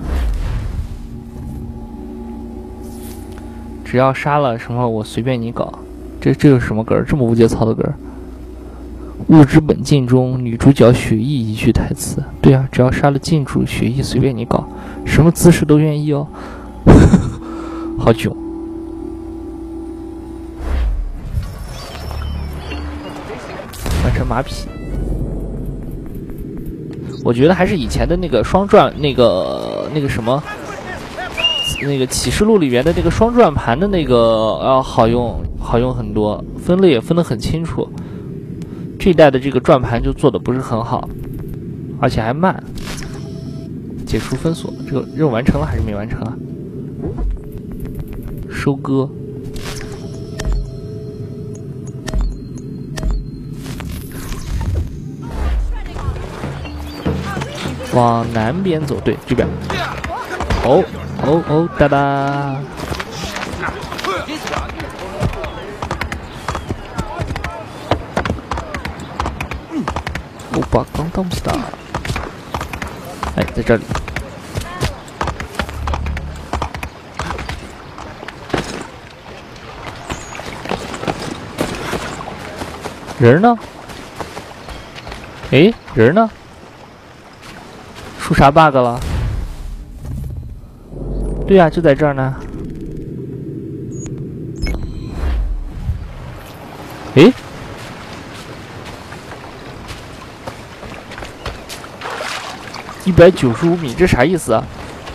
只要杀了什么我随便你搞，这这有什么歌？这么无节操的歌？物之本境中女主角雪翼一句台词，对啊，只要杀了禁主雪翼随便你搞，什么姿势都愿意哦。好囧。换成马匹。我觉得还是以前的那个双转那个那个什么那个启示录里面的那个双转盘的那个要好用好用很多，分类也分得很清楚。这一代的这个转盘就做的不是很好，而且还慢。解除封锁，这个任务完成了还是没完成啊？收割。往南边走，对，这边。哦哦哦，哒哒。欧巴刚刚不打。哎，在这里。人呢？哎，人呢？出啥 bug 了？对呀、啊，就在这儿呢。诶，一百九十五米，这啥意思啊？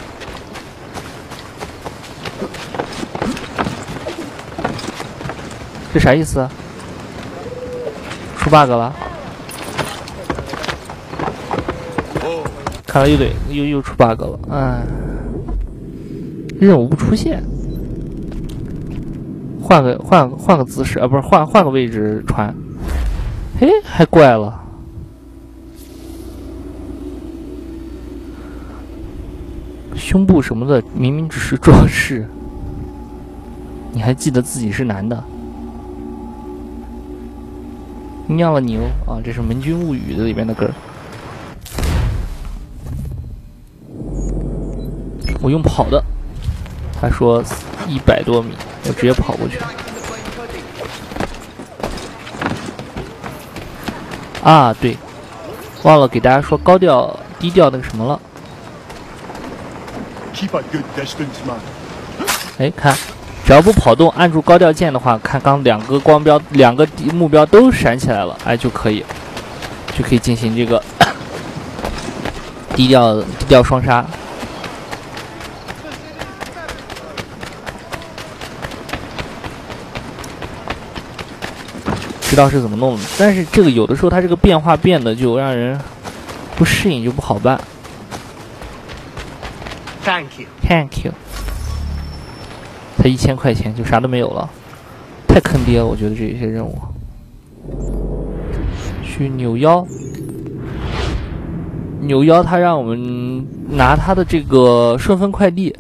这啥意思啊？出 bug 了？看来又得又又出 bug 了，哎，任务不出现，换个换个换个姿势啊，不是换换个位置传，嘿，还怪了，胸部什么的明明只是装饰， 你还记得自己是男的？酿了牛啊，这是《盟军物语》的里面的歌。我用跑的，他说一百多米，我直接跑过去。啊，对，忘了给大家说高调低调那个什么了。哎，看，只要不跑动，按住高调键的话，看刚两个光标，两个目标都闪起来了，哎，就可以，就可以进行这个低调低调双杀。知道是怎么弄的，但是这个有的时候它这个变化变得就让人不适应，就不好办。 Thank you. Thank you. 才一千块钱就啥都没有了，太坑爹了！我觉得这些任务。去扭腰，扭腰，他让我们拿他的这个顺丰快递。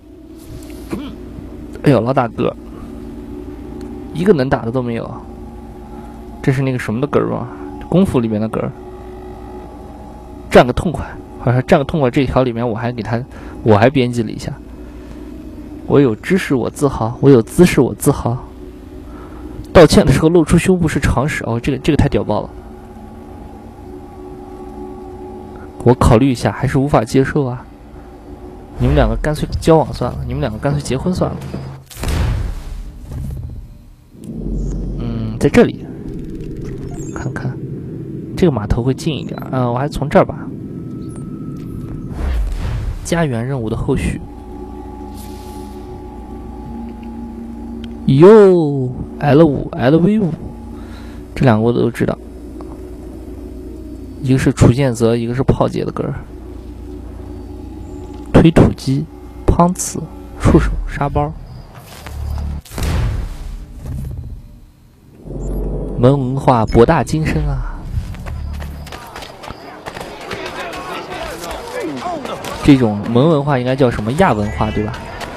哎呦，老大哥，一个能打的都没有。这是那个什么的梗吗？功夫里面的梗。战个痛快，好像战个痛快这条里面我还给他，我还编辑了一下。我有知识我自豪，我有姿势我自豪。道歉的时候露出胸部是常识。哦，这个这个太屌爆了。我考虑一下，还是无法接受啊。你们两个干脆交往算了，你们两个干脆结婚算了。嗯，在这里。看看，这个码头会近一点。嗯、呃，我还从这儿吧。家园任务的后续。哟 ，L 五 L V 五，这两个我都知道。一个是楚建泽，一个是炮姐的歌儿。推土机、胖次、触手、沙包。门文化博大精深啊！这种门文化应该叫什么亚文化，对吧？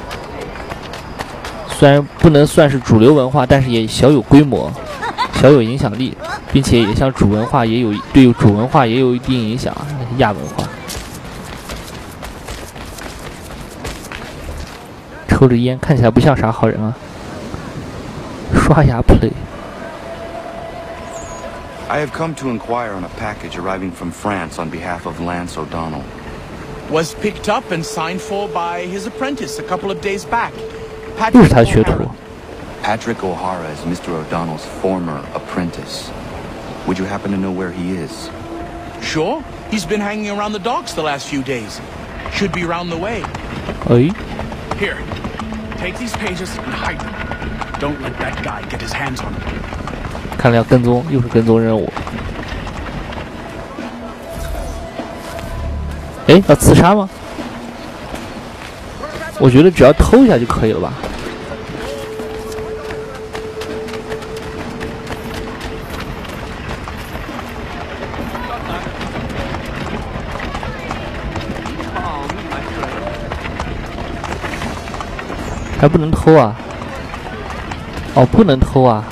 虽然不能算是主流文化，但是也小有规模，小有影响力，并且也像主文化也有对主文化也有一定影响。那是亚文化。抽着烟，看起来不像啥好人啊。刷牙 play。 I have come to inquire on a package arriving from France on behalf of Lance O'Donnell. Was picked up and signed for by his apprentice a couple of days back. 又是他的学徒。 Patrick O'Hara is Mister O'Donnell's former apprentice. Would you happen to know where he is? Sure. He's been hanging around the docks the last few days. Should be round the way. 哎。 Here, take these pages and hide them. Don't let that guy get his hands on them. 看来要跟踪，又是跟踪任务。哎，要刺杀吗？我觉得只要偷一下就可以了吧。还不能偷啊？哦，不能偷啊。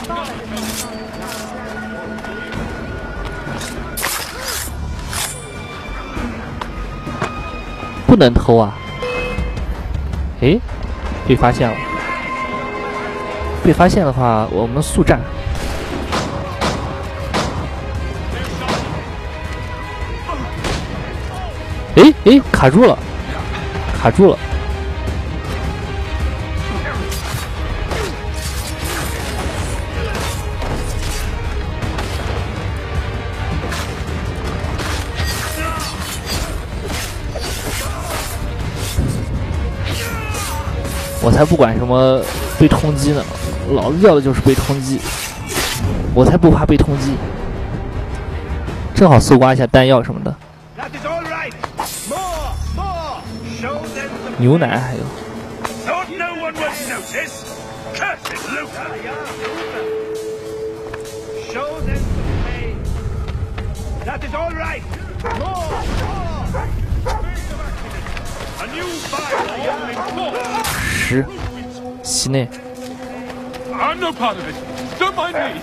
不能偷啊！诶，被发现了。被发现的话，我们速战。诶诶，卡住了，卡住了。我才不管什么被通缉呢，老子要的就是被通缉，我才不怕被通缉。正好搜刮一下弹药什么的。牛奶还有。十，西内， I'm no part of it. Don't mind me.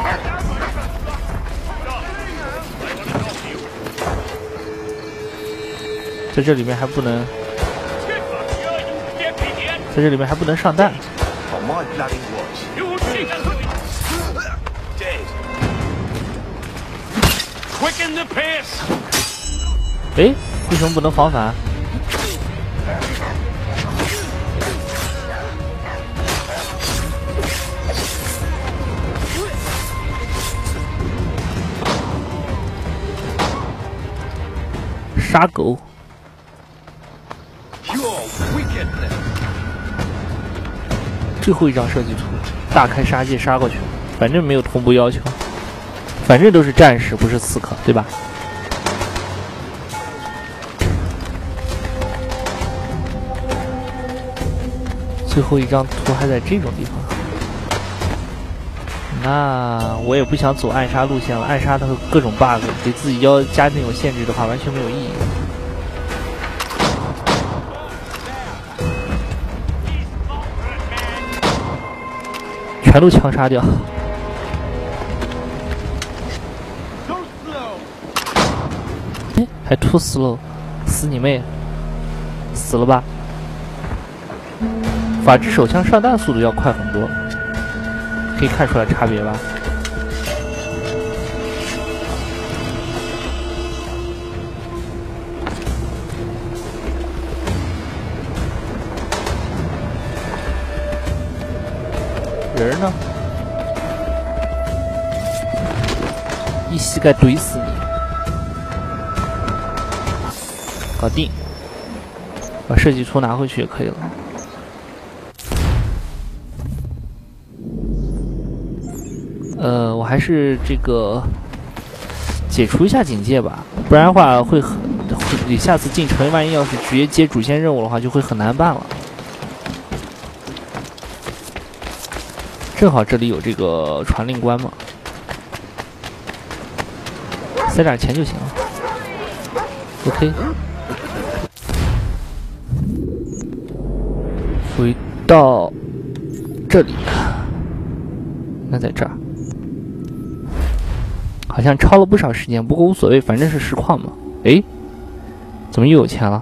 在这里面还不能，在这里面还不能上弹。哎，为什么不能防反？杀狗！最后一张设计图，大开杀戒杀过去，反正没有同步要求，反正都是战士，不是刺客，对吧？最后一张图还在这种地方，那我也不想走暗杀路线了。暗杀它各种 bug， 给自己要加那种限制的话，完全没有意义。全都枪杀掉。哎，还 too slow， 死你妹！死了吧？法制手枪上弹速度要快很多，可以看出来差别吧？人呢？一膝盖怼死你！搞定，把设计图拿回去也可以了。呃，我还是这个解除一下警戒吧，不然的话会很，会下次进城，万一要是直接接主线任务的话，就会很难办了。正好这里有这个传令官嘛，塞点钱就行了。OK， 回到这里，那在这儿，好像超了不少时间，不过无所谓，反正是实况嘛。诶，怎么又有钱了？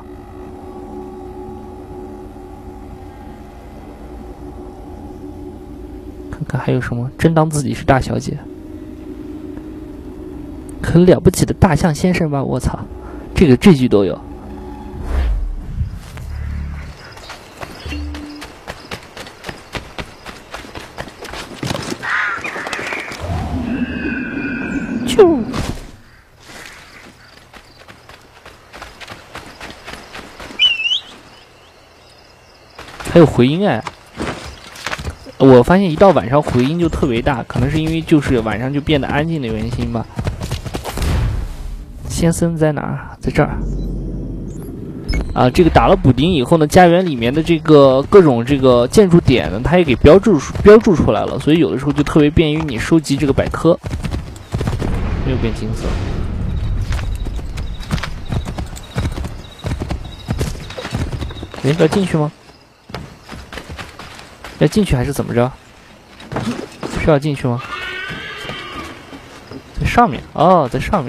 看看还有什么？真当自己是大小姐，很了不起的大象先生吧？我操，这个这句都有。就还有回音哎。我发现一到晚上回音就特别大，可能是因为就是晚上就变得安静的原因吧。先生在哪儿？在这儿。啊，这个打了补丁以后呢，家园里面的这个各种这个建筑点呢，它也给标注标注出来了，所以有的时候就特别便于你收集这个百科。没有变金色。哎，要进去吗？要进去还是怎么着？是要进去吗？在上面哦，在上面。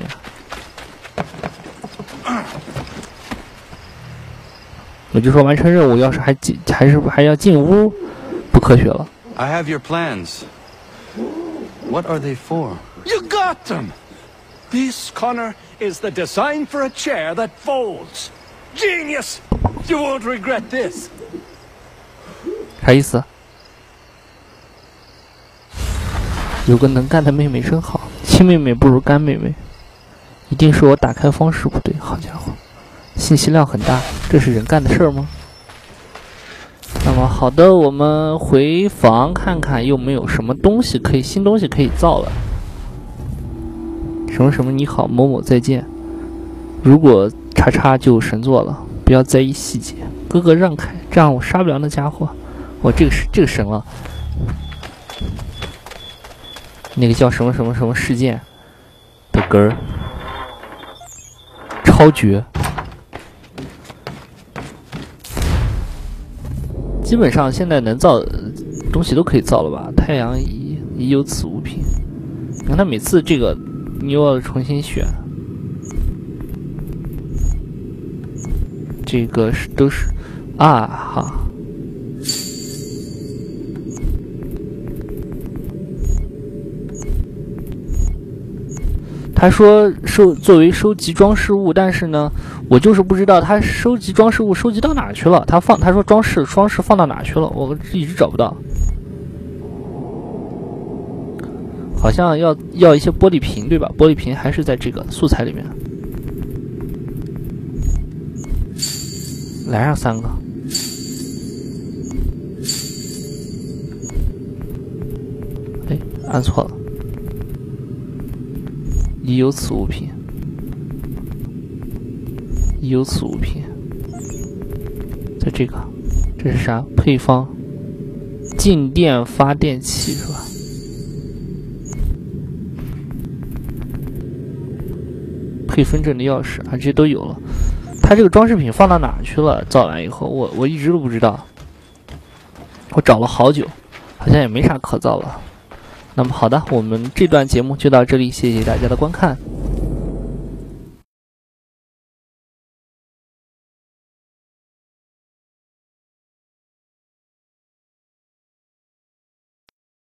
我就说完成任务，要是还进，还是还要进屋，不科学了。 I have your plans. What are they for? You got them. This, Connor, is the design for a chair that folds. Genius! You won't regret this. 啥意思？有个能干的妹妹真好，亲妹妹不如干妹妹。一定是我打开方式不对，好家伙，信息量很大，这是人干的事儿吗？那么好的，我们回房看看有没有什么东西可以新东西可以造了。什么什么你好，某某再见。如果叉叉就神作了，不要在意细节。哥哥让开，这样我杀不了那家伙。我这个是这个神了。那个叫什么什么什么事件的歌儿，超绝。基本上现在能造东西都可以造了吧？太阳仪已有此物品。你看他每次这个，你又要重新选。这个是都是啊哈。他说收作为收集装饰物，但是呢，我就是不知道他收集装饰物收集到哪去了。他放他说装饰装饰放到哪去了，我一直找不到。好像要要一些玻璃瓶对吧？玻璃瓶还是在这个素材里面。来上三个。哎，按错了。已有此物品，已有此物品，在这个，这是啥？配方，静电发电器是吧？配分阵的钥匙啊，这些都有了。它这个装饰品放到哪去了？造完以后，我我一直都不知道，我找了好久，好像也没啥可造了。那么好的，我们这段节目就到这里，谢谢大家的观看。